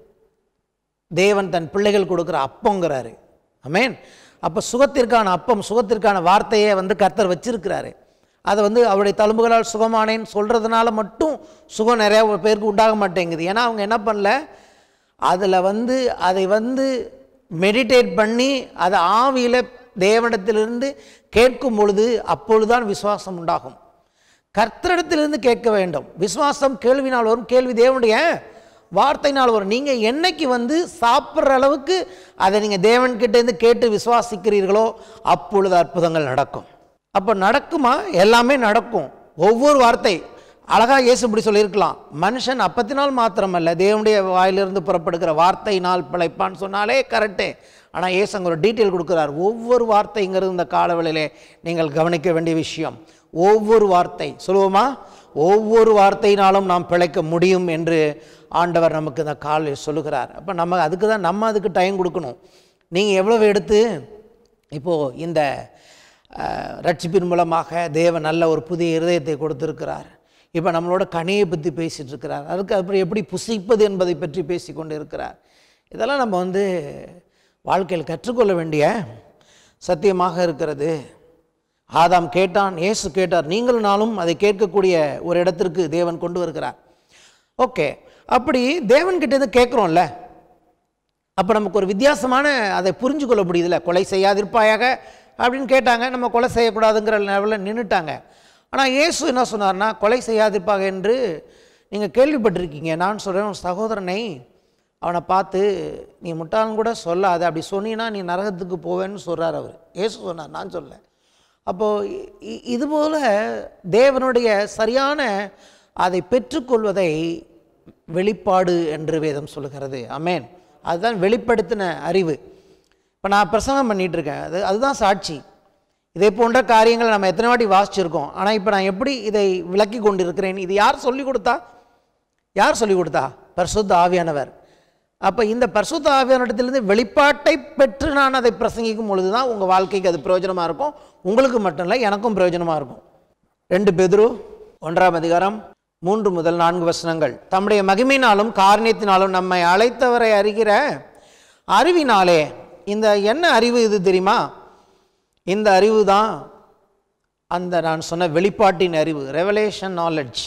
தேவன் தன் பிள்ளைகள் கொடுக்குற அப்பங்கிறாரு. ஆமென். அப்போ சுகத்திற்கான அப்பம், சுகத்திற்கான வார்த்தையை வந்து கர்த்தர் வச்சிருக்கிறாரு. அதை வந்து அவருடைய தழும்புகளால் சுகமானேன்னு சொல்கிறதுனால மட்டும் சுகம் நிறையா பேருக்கு உண்டாக மாட்டேங்குது. ஏன்னா அவங்க என்ன பண்ணல, அதில் வந்து அதை வந்து மெடிடேட் பண்ணி அதை ஆவியில் தேவனிடத்திலிருந்து கேட்கும் பொழுது அப்பொழுதுதான் விசுவாசம் உண்டாகும். கர்த்தரிடத்திலிருந்து கேட்க வேண்டும். விசுவாசம் கேள்வினால் வரும், கேள்வி தேவனுடைய வார்த்தையினால் வரும். நீங்கள் என்னைக்கு வந்து சாப்பிட்ற அளவுக்கு அதை நீங்கள் தேவன்கிட்டேருந்து கேட்டு விசுவாசிக்கிறீர்களோ அப்பொழுது அற்புதங்கள் நடக்கும். அப்போ நடக்குமா? எல்லாமே நடக்கும். ஒவ்வொரு வார்த்தை அழகாக இயேசு இப்படி சொல்லியிருக்கலாம், மனுஷன் அப்பத்தினால் மாத்திரமல்ல தேவனுடைய வாயிலிருந்து புறப்படுகிற வார்த்தையினால் பிழைப்பான்னு சொன்னாலே கரெக்டு. ஆனால் இயேசு அங்கே ஒரு டீட்டெயில் கொடுக்குறார். ஒவ்வொரு வார்த்தைங்கிறது இந்த காலவெளியிலே நீங்கள் கவனிக்க வேண்டிய விஷயம். ஒவ்வொரு வார்த்தை சொல்லுவோமா, ஒவ்வொரு வார்த்தையினாலும் நாம் பிழைக்க முடியும் என்று ஆண்டவர் நமக்கு இந்த காலையில் சொல்லுகிறார். அப்போ நம்ம அதுக்கு தான் நம்ம அதுக்கு டைம் கொடுக்கணும். நீங்கள் எவ்வளவு எடுத்து இப்போது இந்த ரட்சிப்பின் மூலமாக தேவன் நல்ல ஒரு புதிய இருதயத்தை கொடுத்திருக்கிறார். இப்போ நம்மளோட கனியை பற்றி பேசிகிட்டு இருக்கிறார். அதுக்கு அப்புறம் எப்படி புசிப்பது என்பதை பற்றி பேசி கொண்டு இருக்கிறார். இதெல்லாம் நம்ம வந்து வாழ்க்கையில் கற்றுக்கொள்ள வேண்டிய சத்தியமாக இருக்கிறது. ஆதாம் கேட்டான், இயேசு கேட்டார், நீங்களும் நாளும் அதை கேட்கக்கூடிய ஒரு இடத்திற்கு தேவன் கொண்டு வருகிறார். ஓகே, அப்படி தேவன்கிட்டேருந்து கேட்குறோம்ல, அப்போ நமக்கு ஒரு வித்தியாசமான அதை புரிஞ்சு கொள்ள முடியுதுல்ல. கொலை செய்யாதிருப்பாயாக அப்படின்னு கேட்டாங்க, நம்ம கொலை செய்யக்கூடாதுங்கிற லெவலில் நின்றுட்டாங்க. ஆனால் இயேசு என்ன சொன்னார்னா, கொலை செய்யாதிருப்பாக என்று நீங்கள் கேள்விப்பட்டிருக்கீங்க. நான் சொல்கிறேன், உன் சகோதரனை அவனை பார்த்து நீ முட்டாளன் கூட சொல்லாது, அப்படி சொன்னீன்னா நீ நரகத்துக்கு போவேன்னு சொல்கிறார் அவர். இயேசு சொன்னார், நான் சொல்ல. அப்போது இதுபோல் தேவனுடைய சரியான அதை பெற்றுக்கொள்வதை வெளிப்பாடு என்று வேதம் சொல்லுகிறது. ஆமென். அதுதான் வெளிப்படுத்தின அறிவு. இப்போ நான் பிரசங்கம் பண்ணிகிட்ருக்கேன், அது அதுதான் சாட்சி. இதே போன்ற காரியங்களை நம்ம எத்தனை வாட்டி வாசிச்சிருக்கோம். ஆனால் இப்போ நான் எப்படி இதை விளக்கி கொண்டு இருக்கிறேன், இது யார் சொல்லிக் கொடுத்தா? யார் சொல்லிக் கொடுத்தா? பரிசுத்த ஆவியானவர். அப்போ இந்த பரிசுத்த ஆவியானவரிடத்திலிருந்து வெளிப்பாட்டை பெற்று நான் அதை பிரசங்கிக்கும் பொழுது தான் உங்கள் வாழ்க்கைக்கு அது பிரயோஜனமாக இருக்கும். உங்களுக்கு மட்டும் இல்லை, எனக்கும் பிரயோஜனமாக இருக்கும். ரெண்டு பேதுரு ஒன்றாம் அதிகாரம் மூன்று முதல் நான்கு வசனங்கள். தம்முடைய மகிமையினாலும் காரணியத்தினாலும் நம்மை அழைத்தவரை அறிகிற அறிவினாலே, இந்த என்ன அறிவு இது தெரியுமா? இந்த அறிவு தான் அந்த நான் சொன்ன வெளிப்பாட்டின் அறிவு, ரெவலேஷன் நாலெட்ஜ்.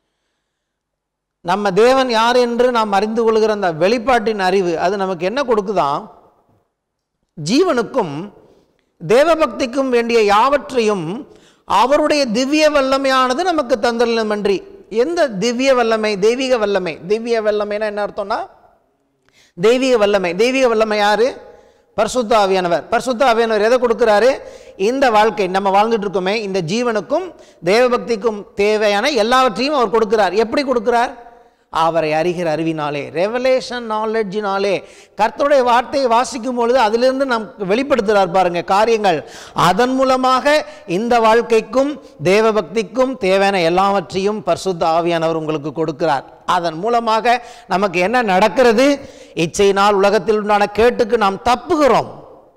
நம்ம தேவன் யார் என்று நாம் அறிந்து கொள்கிற அந்த வெளிப்பாட்டின் அறிவு, அது நமக்கு என்ன கொடுக்குதான்? ஜீவனுக்கும் தேவபக்திக்கும் வேண்டிய யாவற்றையும் அவருடைய திவ்ய வல்லமையானது நமக்கு தந்தல்லமன்றி. எந்த திவ்ய வல்லமை? தெய்வீக வல்லமை. திவ்ய வல்லமைனா என்ன அர்த்தம்னா தெய்வீக வல்லமை. தெய்வீக வல்லமை யாரு? பரிசுத்த ஆவியானவர். பரிசுத்த ஆவியானவர் எதை கொடுக்குறாரு? இந்த வாழ்க்கை நம்ம வாழ்ந்துட்டு இருக்கோமே, இந்த ஜீவனுக்கும் தேவபக்திக்கும் தேவையான எல்லாவற்றையும் அவர் கொடுக்கிறார். எப்படி கொடுக்கிறார்? அவரை அறிகிற அறிவினாலே, ரெவலேஷன் நாலெட்ஜினாலே. கர்த்தருடைய வார்த்தையை வாசிக்கும் பொழுது அதிலிருந்து நமக்கு வெளிப்படுத்துகிறார் பாருங்க காரியங்கள். அதன் மூலமாக இந்த வாழ்க்கைக்கும் தேவபக்திக்கும் தேவையான எல்லாவற்றையும் பரிசுத்த ஆவியானவர் உங்களுக்கு கொடுக்கிறார். அதன் மூலமாக நமக்கு என்ன நடக்கிறது? இச்சையினால் உலகத்தில் உண்டான கேட்டுக்கு நாம் தப்புகிறோம்.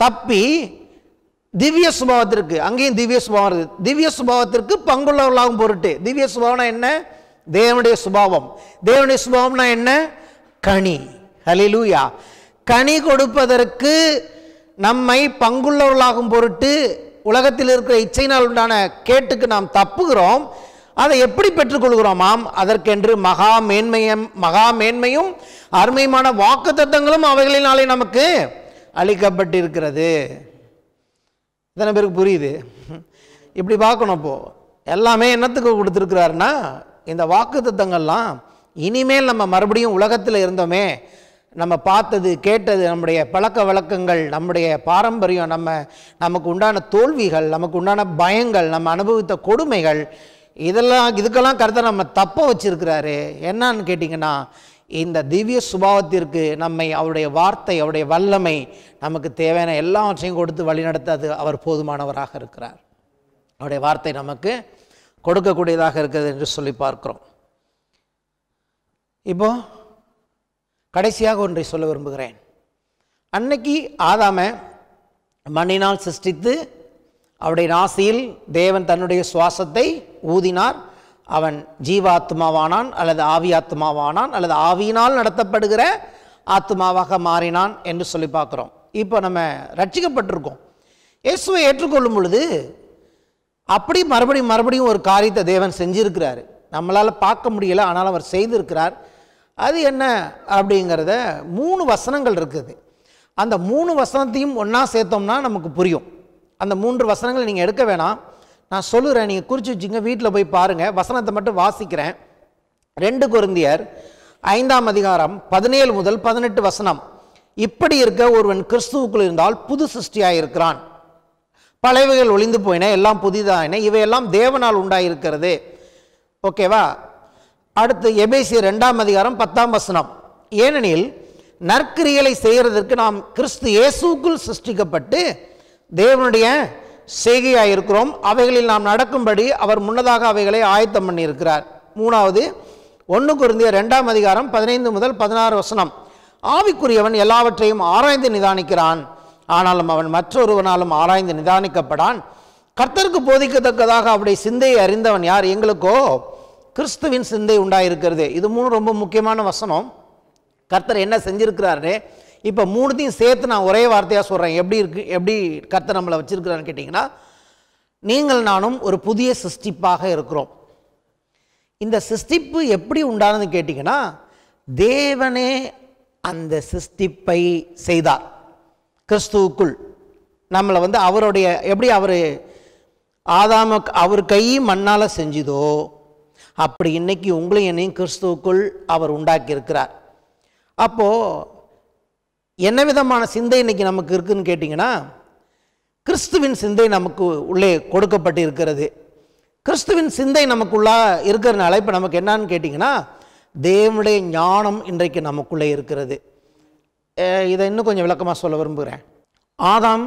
தப்பி திவ்ய சுபாவத்திற்கு, அங்கேயும் திவ்ய சுபாவம் இருக்குது, திவ்ய சுபாவத்திற்கு பங்குள்ளவர்களாகும் பொருட்டு. திவ்ய சுபாவம்னா என்ன? தேவனுடைய சுபாவம். தேவனுடைய சுபாவம்னா என்ன? கனி. ஹல்லேலூயா. கனி கொடுப்பதற்கு நம்மை பங்குள்ளவர்களாகும் பொருட்டு உலகத்தில் இருக்கிற இச்சையினால் உண்டான கேட்டுக்கு நாம் தப்புகிறோம். அதை எப்படி பெற்றுக்கொள்கிறோமாம்? அதற்கென்று மகா மேன்மையும் மகா மேன்மையும் அருமையான வாக்குத்தத்தங்களும் அவைகளினாலே நமக்கு அளிக்கப்பட்டிருக்கிறது. இத்தனை பேருக்கு புரியுது? இப்படி பார்க்கணும். இப்போ எல்லாமே என்னத்துக்கு கொடுத்துருக்கிறாருன்னா, இந்த வாக்குத்தத்தங்கள்லாம் இனிமேல் நம்ம மறுபடியும் உலகத்தில் இருந்தோமே, நம்ம பார்த்தது கேட்டது, நம்முடைய பழக்க வழக்கங்கள், நம்முடைய பாரம்பரியம், நம்ம நமக்கு உண்டான தோல்விகள், நமக்கு உண்டான பயங்கள், நம்ம அனுபவித்த கொடுமைகள், இதெல்லாம் இதுக்கெல்லாம் கருத்தை நம்ம தப்ப வச்சிருக்கிறாரு. என்னன்னு கேட்டிங்கன்னா, இந்த திவ்ய சுபாவத்திற்கு நம்மை அவருடைய வார்த்தை, அவருடைய வல்லமை நமக்கு தேவையான எல்லாவற்றையும் கொடுத்து வழிநடத்த அவர் போதுமானவராக இருக்கிறார். அவருடைய வார்த்தை நமக்கு கொடுக்கக்கூடியதாக இருக்கிறது என்று சொல்லி பார்க்கிறோம். இப்போ கடைசியாக ஒன்றை சொல்ல விரும்புகிறேன். அன்னைக்கு ஆதாமை மண்ணினால் சிருஷ்டித்து அவருடைய நாசியில் தேவன் தன்னுடைய சுவாசத்தை ஊதினார். அவன் ஜீவாத்மாவானான், அல்லது ஆவி ஆத்மாவானான், அல்லது ஆவியினால் நடத்தப்படுகிற ஆத்மாவாக மாறினான் என்று சொல்லி பார்க்குறோம். இப்போ நம்ம ரட்சிக்கப்பட்டிருக்கோம். இயேசுவை ஏற்றுக்கொள்ளும் பொழுது அப்படி மறுபடியும் மறுபடியும் ஒரு காரியத்தை தேவன் செஞ்சிருக்கிறார். நம்மளால் பார்க்க முடியல, ஆனால் அவர் செய்திருக்கிறார். அது என்ன அப்படிங்கிறத மூணு வசனங்கள் இருக்குது. அந்த மூணு வசனத்தையும் ஒன்றா சேர்த்தோம்னா நமக்கு புரியும். அந்த மூன்று வசனங்களை நீங்கள் எடுக்க வேணாம், நான் சொல்லுறேன், நீங்கள் குறித்து வச்சுங்க, வீட்டில் போய் பாருங்கள். வசனத்தை மட்டும் வாசிக்கிறேன். ரெண்டு கொரிந்தியர் ஐந்தாம் அதிகாரம் பதினேழு முதல் பதினெட்டு வசனம். இப்படி இருக்க ஒருவன் கிறிஸ்துவுக்குள் இருந்தால் புது சிருஷ்டியாக இருக்கிறான், பழையவைகள் ஒளிந்து போயின, எல்லாம் புதிதாயின, இவையெல்லாம் தேவனால் உண்டாயிருக்கிறது. ஓகேவா? அடுத்து எபேசியர் ரெண்டாம் அதிகாரம் பத்தாம் வசனம். ஏனெனில் நற்கிரியலை செய்கிறதற்கு நாம் கிறிஸ்து இயேசுக்குள் சிருஷ்டிக்கப்பட்டு தேவனுடைய செய்கையாக இருக்கிறோம், அவைகளில் நாம் நடக்கும்படி அவர் முன்னதாக அவைகளை ஆயத்தம் பண்ணி இருக்கிறார். மூணாவது ஒன்று கொரிந்தியர் ரெண்டாம் அதிகாரம் பதினைந்து முதல் பதினாறு வசனம். ஆவிக்குரியவன் எல்லாவற்றையும் ஆராய்ந்து நிதானிக்கிறான், ஆனாலும் அவன் மற்றொருவனாலும் ஆராய்ந்து நிதானிக்கப்படான். கர்த்தருக்கு போதிக்கத்தக்கதாக அவருடைய சிந்தையை அறிந்தவன் யார்? எங்களுக்கோ கிறிஸ்துவின் சிந்தை உண்டாயிருக்கிறது. இது மூணு ரொம்ப முக்கியமான வசனம். கர்த்தர் என்ன செஞ்சிருக்கிறாரு? இப்போ மூணுத்தையும் சேர்த்து நான் ஒரே வார்த்தையாக சொல்கிறேன். எப்படி இருக்கு, எப்படி கர்த்தர் நம்மளை வச்சிருக்கிறான்னு கேட்டிங்கன்னா, நீங்கள் நானும் ஒரு புதிய சிருஷ்டிப்பாக இருக்கிறோம். இந்த சிருஷ்டிப்பு எப்படி உண்டானதுன்னு கேட்டிங்கன்னா, தேவனே அந்த சிருஷ்டிப்பை செய்தார் கிறிஸ்துவுக்குள். நம்மளை வந்து அவருடைய எப்படி அவர் ஆதாமுக்கு அவர் கை மண்ணால் செஞ்சுதோ, அப்படி இன்னைக்கு உங்களையும் என்னையும் கிறிஸ்துவுக்குள் அவர் உண்டாக்கி இருக்கிறார். அப்போது என்ன விதமான சிந்தை இன்னைக்கு நமக்கு இருக்குதுன்னு கேட்டிங்கன்னா, கிறிஸ்துவின் சிந்தை நமக்கு உள்ளே கொடுக்கப்பட்டு இருக்கிறது. கிறிஸ்துவின் சிந்தை நமக்குள்ளே இருக்கிறதுனால இப்போ நமக்கு என்னன்னு கேட்டிங்கன்னா, தேவனுடைய ஞானம் இன்றைக்கு நமக்குள்ளே இருக்கிறது. இதை இன்னும் கொஞ்சம் விளக்கமாக சொல்ல விரும்புகிறேன். ஆதாம்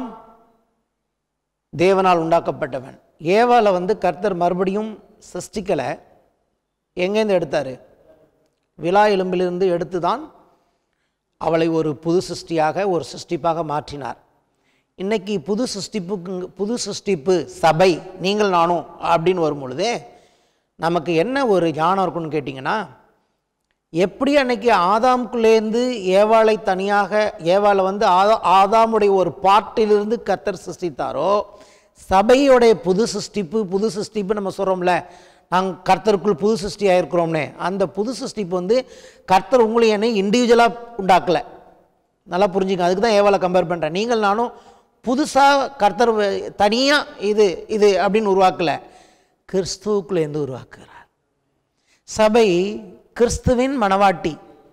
தேவனால் உண்டாக்கப்பட்டவன். ஏவாளை வந்து கர்த்தர் மறுபடியும் சிருஷ்டிக்கலை. எங்கேருந்து எடுத்தார்? விலா எலும்பிலிருந்து எடுத்து தான் அவளை ஒரு புது சிருஷ்டியாக, ஒரு சிருஷ்டிப்பாக மாற்றினார். இன்றைக்கி புது சிருஷ்டிப்புக்கு புது சிருஷ்டிப்பு சபை நீங்கள் நானும் அப்படின்னு வரும் பொழுதே நமக்கு என்ன ஒரு ஞானம் இருக்குன்னு கேட்டிங்கன்னா, எப்படி அன்னைக்கு ஆதாமுக்குள்ளேருந்து ஏவாளை தனியாக, ஏவாளை வந்து ஆதா ஆதாமுடைய ஒரு பாட்டிலிருந்து கர்த்தர் சிருஷ்டித்தாரோ, சபையோடைய புது சிருஷ்டிப்பு புது சிருஷ்டிப்பு நம்ம சொல்கிறோம்ல, நாங்கள் கர்த்தருக்குள் புது சிருஷ்டியாக இருக்கிறோம்னே, அந்த புது சிருஷ்டிப்பு வந்து கர்த்தர் உங்களை என்னை இண்டிவிஜுவலாக உண்டாக்கலை. நல்லா புரிஞ்சுங்க. அதுக்கு தான் ஏவாளை கம்பேர் பண்ணுறேன். நீங்கள் நானும் புதுசாக கர்த்தர் தனியாக இது இது அப்படின்னு உருவாக்கலை, கிறிஸ்துவுக்குள்ளேருந்து உருவாக்குகிறார். சபை கிறிஸ்துவின் மணவாட்டி.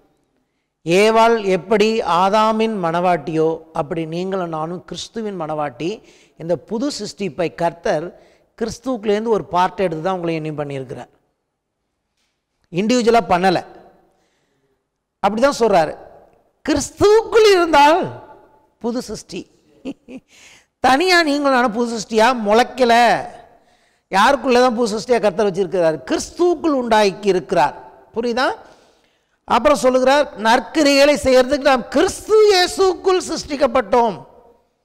ஏவாள் எப்படி ஆதாமின் மணவாட்டியோ, அப்படி நீங்களும் நானும் கிறிஸ்துவின் மணவாட்டி. இந்த புது சிருஷ்டிப்பை கர்த்தர் கிறிஸ்துவுக்குலேருந்து ஒரு பார்ட் எடுத்து தான் உங்களை என்ன பண்ணியிருக்கிறார், இண்டிவிஜுவலாக பண்ணலை. அப்படி தான் சொல்கிறாரு, கிறிஸ்துவுக்குள் இருந்தால் புது சிருஷ்டி. தனியாக நீங்களும் நானும் புது சிருஷ்டியாக முளைக்கலை. யாருக்குள்ளே தான் புது சிருஷ்டியாக கர்த்தர் வச்சிருக்கிறார்? கிறிஸ்துவுக்குள் உண்டாக்கி இருக்கிறார். புரியுதா? அப்புறம் சொல்லுகிறார், நற்கிரியைகளை செய்யறதுக்கு நாம் கிறிஸ்து இயேசுக்குள் சிருஷ்டிக்கப்பட்டோம்.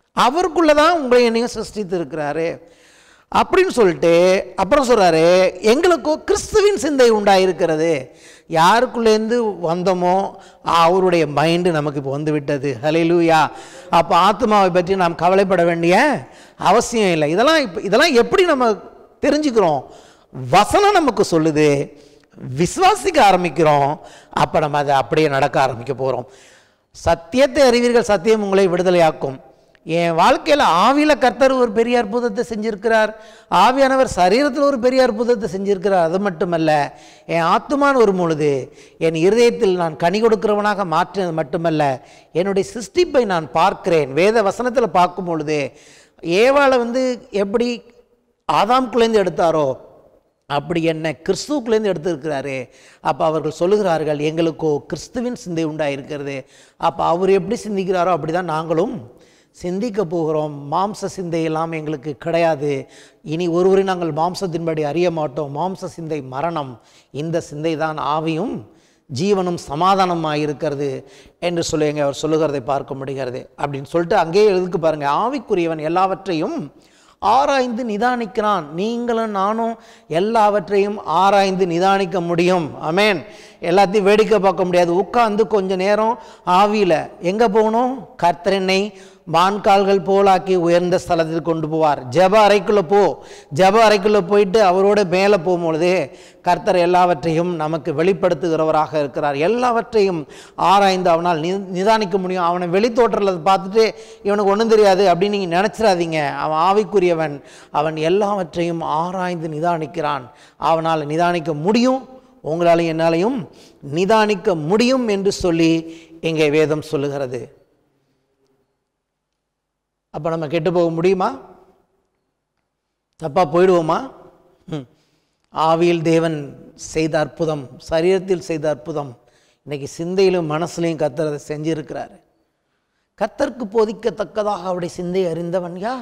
அவருக்குள்ளே தான் உங்களை என்னையும் சிருஷ்டித்து இருக்கிறாரு அப்படின்னு சொல்லிட்டு அப்புறம் சொல்கிறாரு, எங்களுக்கோ கிறிஸ்துவின் சிந்தை உண்டாயிருக்கிறது. யாருக்குள்ளேருந்து வந்தோமோ அவருடைய மைண்டு நமக்கு இப்போ வந்து விட்டது. ஹல்லேலூயா. அப்போ ஆத்மாவை பற்றி நாம் கவலைப்பட வேண்டிய அவசியம் இல்லை. இதெல்லாம் இப்போ இதெல்லாம் எப்படி நம்ம தெரிஞ்சுக்கிறோம்? வசனம் நமக்கு சொல்லுது, விசுவாசிக்க ஆரம்பிக்கிறோம், அப்போ நம்ம அதை அப்படியே நடக்க ஆரம்பிக்க போகிறோம். சத்தியத்தை அறிவீர்கள், சத்தியம் உங்களை விடுதலையாக்கும். என் வாழ்க்கையில் ஆவியில் கர்த்தர் ஒரு பெரிய அற்புதத்தை செஞ்சுருக்கிறார், ஆவியானவர் சரீரத்தில் ஒரு பெரிய அற்புதத்தை செஞ்சுருக்கிறார். அது மட்டுமல்ல, என் ஆத்துமான் ஒரு பொழுது என் இருதயத்தில் நான் கனி கொடுக்கிறவனாக மாற்றினது மட்டுமல்ல, என்னுடைய சிருஷ்டிப்பை நான் பார்க்கிறேன். வேத வசனத்தில் பார்க்கும் பொழுது ஏவாளை வந்து எப்படி ஆதாம்குள்ளேருந்து எடுத்தாரோ அப்படி என்ன கிறிஸ்துவுக்குள்ளேருந்து எடுத்திருக்கிறாரு. அப்போ அவர்கள் சொல்லுகிறார்கள், எங்களுக்கோ கிறிஸ்துவின் சிந்தை உண்டாயிருக்கிறது. அப்போ அவர் எப்படி சிந்திக்கிறாரோ அப்படி தான் நாங்களும் சிந்திக்க போகிறோம். மாம்ச சிந்தையெல்லாம் எங்களுக்கு கிடையாது. இனி ஒருவரை நாங்கள் மாம்சத்தின்படி அறிய மாட்டோம். மாம்ச சிந்தை மரணம், இந்த சிந்தை தான் ஆவியும் ஜீவனும் சமாதானமாக இருக்கிறது என்று சொல்லுங்க அவர் சொல்லுகிறதை பார்க்க முடிகிறது. அப்படின்னு சொல்லிட்டு அங்கேயே எழுதுக்கு பாருங்கள், ஆவிக்குரியவன் எல்லாவற்றையும் ஆராய்ந்து நிதானிக்கிறான். நீங்களும் நானும் எல்லாவற்றையும் ஆராய்ந்து நிதானிக்க முடியும். ஆமென். எல்லாத்தையும் வேடிக்கை பார்க்க முடியாது. உட்கார்ந்து கொஞ்ச நேரம் ஆவியில் எங்கே போகணும்? கர்த்தரனை மான்கால்கள் போலாக்கி உயர்ந்த ஸ்தலத்தில் கொண்டு போவார். ஜெப அறைக்குள்ளே போ. ஜெப அறைக்குள்ளே போயிட்டு அவரோட மேலே போகும்பொழுது கர்த்தர் எல்லாவற்றையும் நமக்கு வெளிப்படுத்துகிறவராக இருக்கிறார். எல்லாவற்றையும் ஆராய்ந்து அவனால் நி நிதானிக்க முடியும். அவனை வெளித்தோற்றத்தை பார்த்துட்டு இவனுக்கு ஒன்றும் தெரியாது அப்படின்னு நீங்கள் நினச்சிடாதீங்க. அவன் ஆவிக்குரியவன். அவன் எல்லாவற்றையும் ஆராய்ந்து நிதானிக்கிறான். அவனால் நிதானிக்க முடியும். உங்களாலையும் என்னாலையும் நிதானிக்க முடியும் என்று சொல்லி இங்கே வேதம் சொல்லுகிறது. அப்போ நம்ம கெட்டு போக முடியுமா? தப்பாக போயிடுவோமா? ஆவியில் தேவன் செய்த அற்புதம், சரீரத்தில் செய்த அற்புதம், இன்றைக்கி சிந்தையிலும் மனசுலையும் கர்த்தர் அதை செஞ்சிருக்கிறார். கர்த்தருக்கு போதிக்கத்தக்கதாக அவருடைய சிந்தை அறிந்தவன் யார்?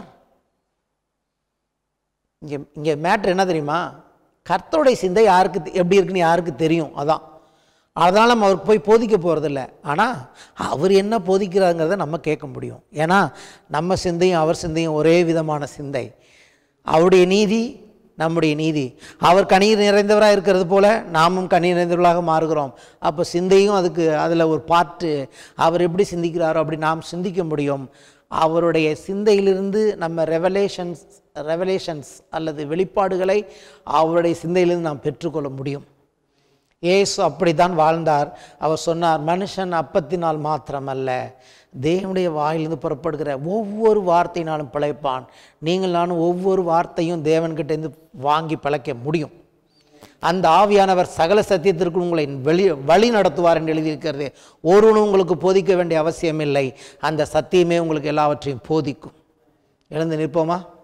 இங்கே இங்கே மேட்ரு என்ன தெரியுமா? கர்த்தருடைய சிந்தை யாருக்கு எப்படி இருக்குன்னு யாருக்கு தெரியும்? அதான் அதனால் நம்ம அவருக்கு போய் போதிக்க போகிறதில்ல. ஆனால் அவர் என்ன போதிக்கிறாருங்கிறத நம்ம கேட்க முடியும். ஏன்னா நம்ம சிந்தையும் அவர் சிந்தையும் ஒரே விதமான சிந்தை. அவருடைய நீதி நம்முடைய நீதி. அவர் கண்ணீர் நிறைந்தவராக இருக்கிறது போல் நாமும் கண்ணீர் நிறைந்தவர்களாக மாறுகிறோம். அப்போ சிந்தையும் அதுக்கு அதில் ஒரு பாட்டு. அவர் எப்படி சிந்திக்கிறாரோ அப்படி நாம் சிந்திக்க முடியும். அவருடைய சிந்தையிலிருந்து நம்ம ரெவலேஷன்ஸ் ரெவலேஷன்ஸ் அல்லது வெளிப்பாடுகளை அவருடைய சிந்தையிலிருந்து நாம் பெற்றுக்கொள்ள முடியும். இயேசு அப்படித்தான் வாழ்ந்தார். அவர் சொன்னார், மனுஷன் அப்பத்தினால் மாத்திரமல்ல, தேவனுடைய வாயிலிருந்து புறப்படுகிற ஒவ்வொரு வார்த்தையினாலும் பிழைப்பான். நீங்கள் நானும் ஒவ்வொரு வார்த்தையும் தேவன்கிட்டேருந்து வாங்கி பிழைக்க முடியும். அந்த ஆவியானவர் சகல சத்தியத்திற்கு உங்களை வெளி வழி நடத்துவார் என்று எழுதியிருக்கிறது. ஒருவனும் உங்களுக்கு போதிக்க வேண்டிய அவசியம் இல்லை. அந்த சத்தியமே உங்களுக்கு எல்லாவற்றையும் போதிக்கும். எழுந்து நிற்போமா?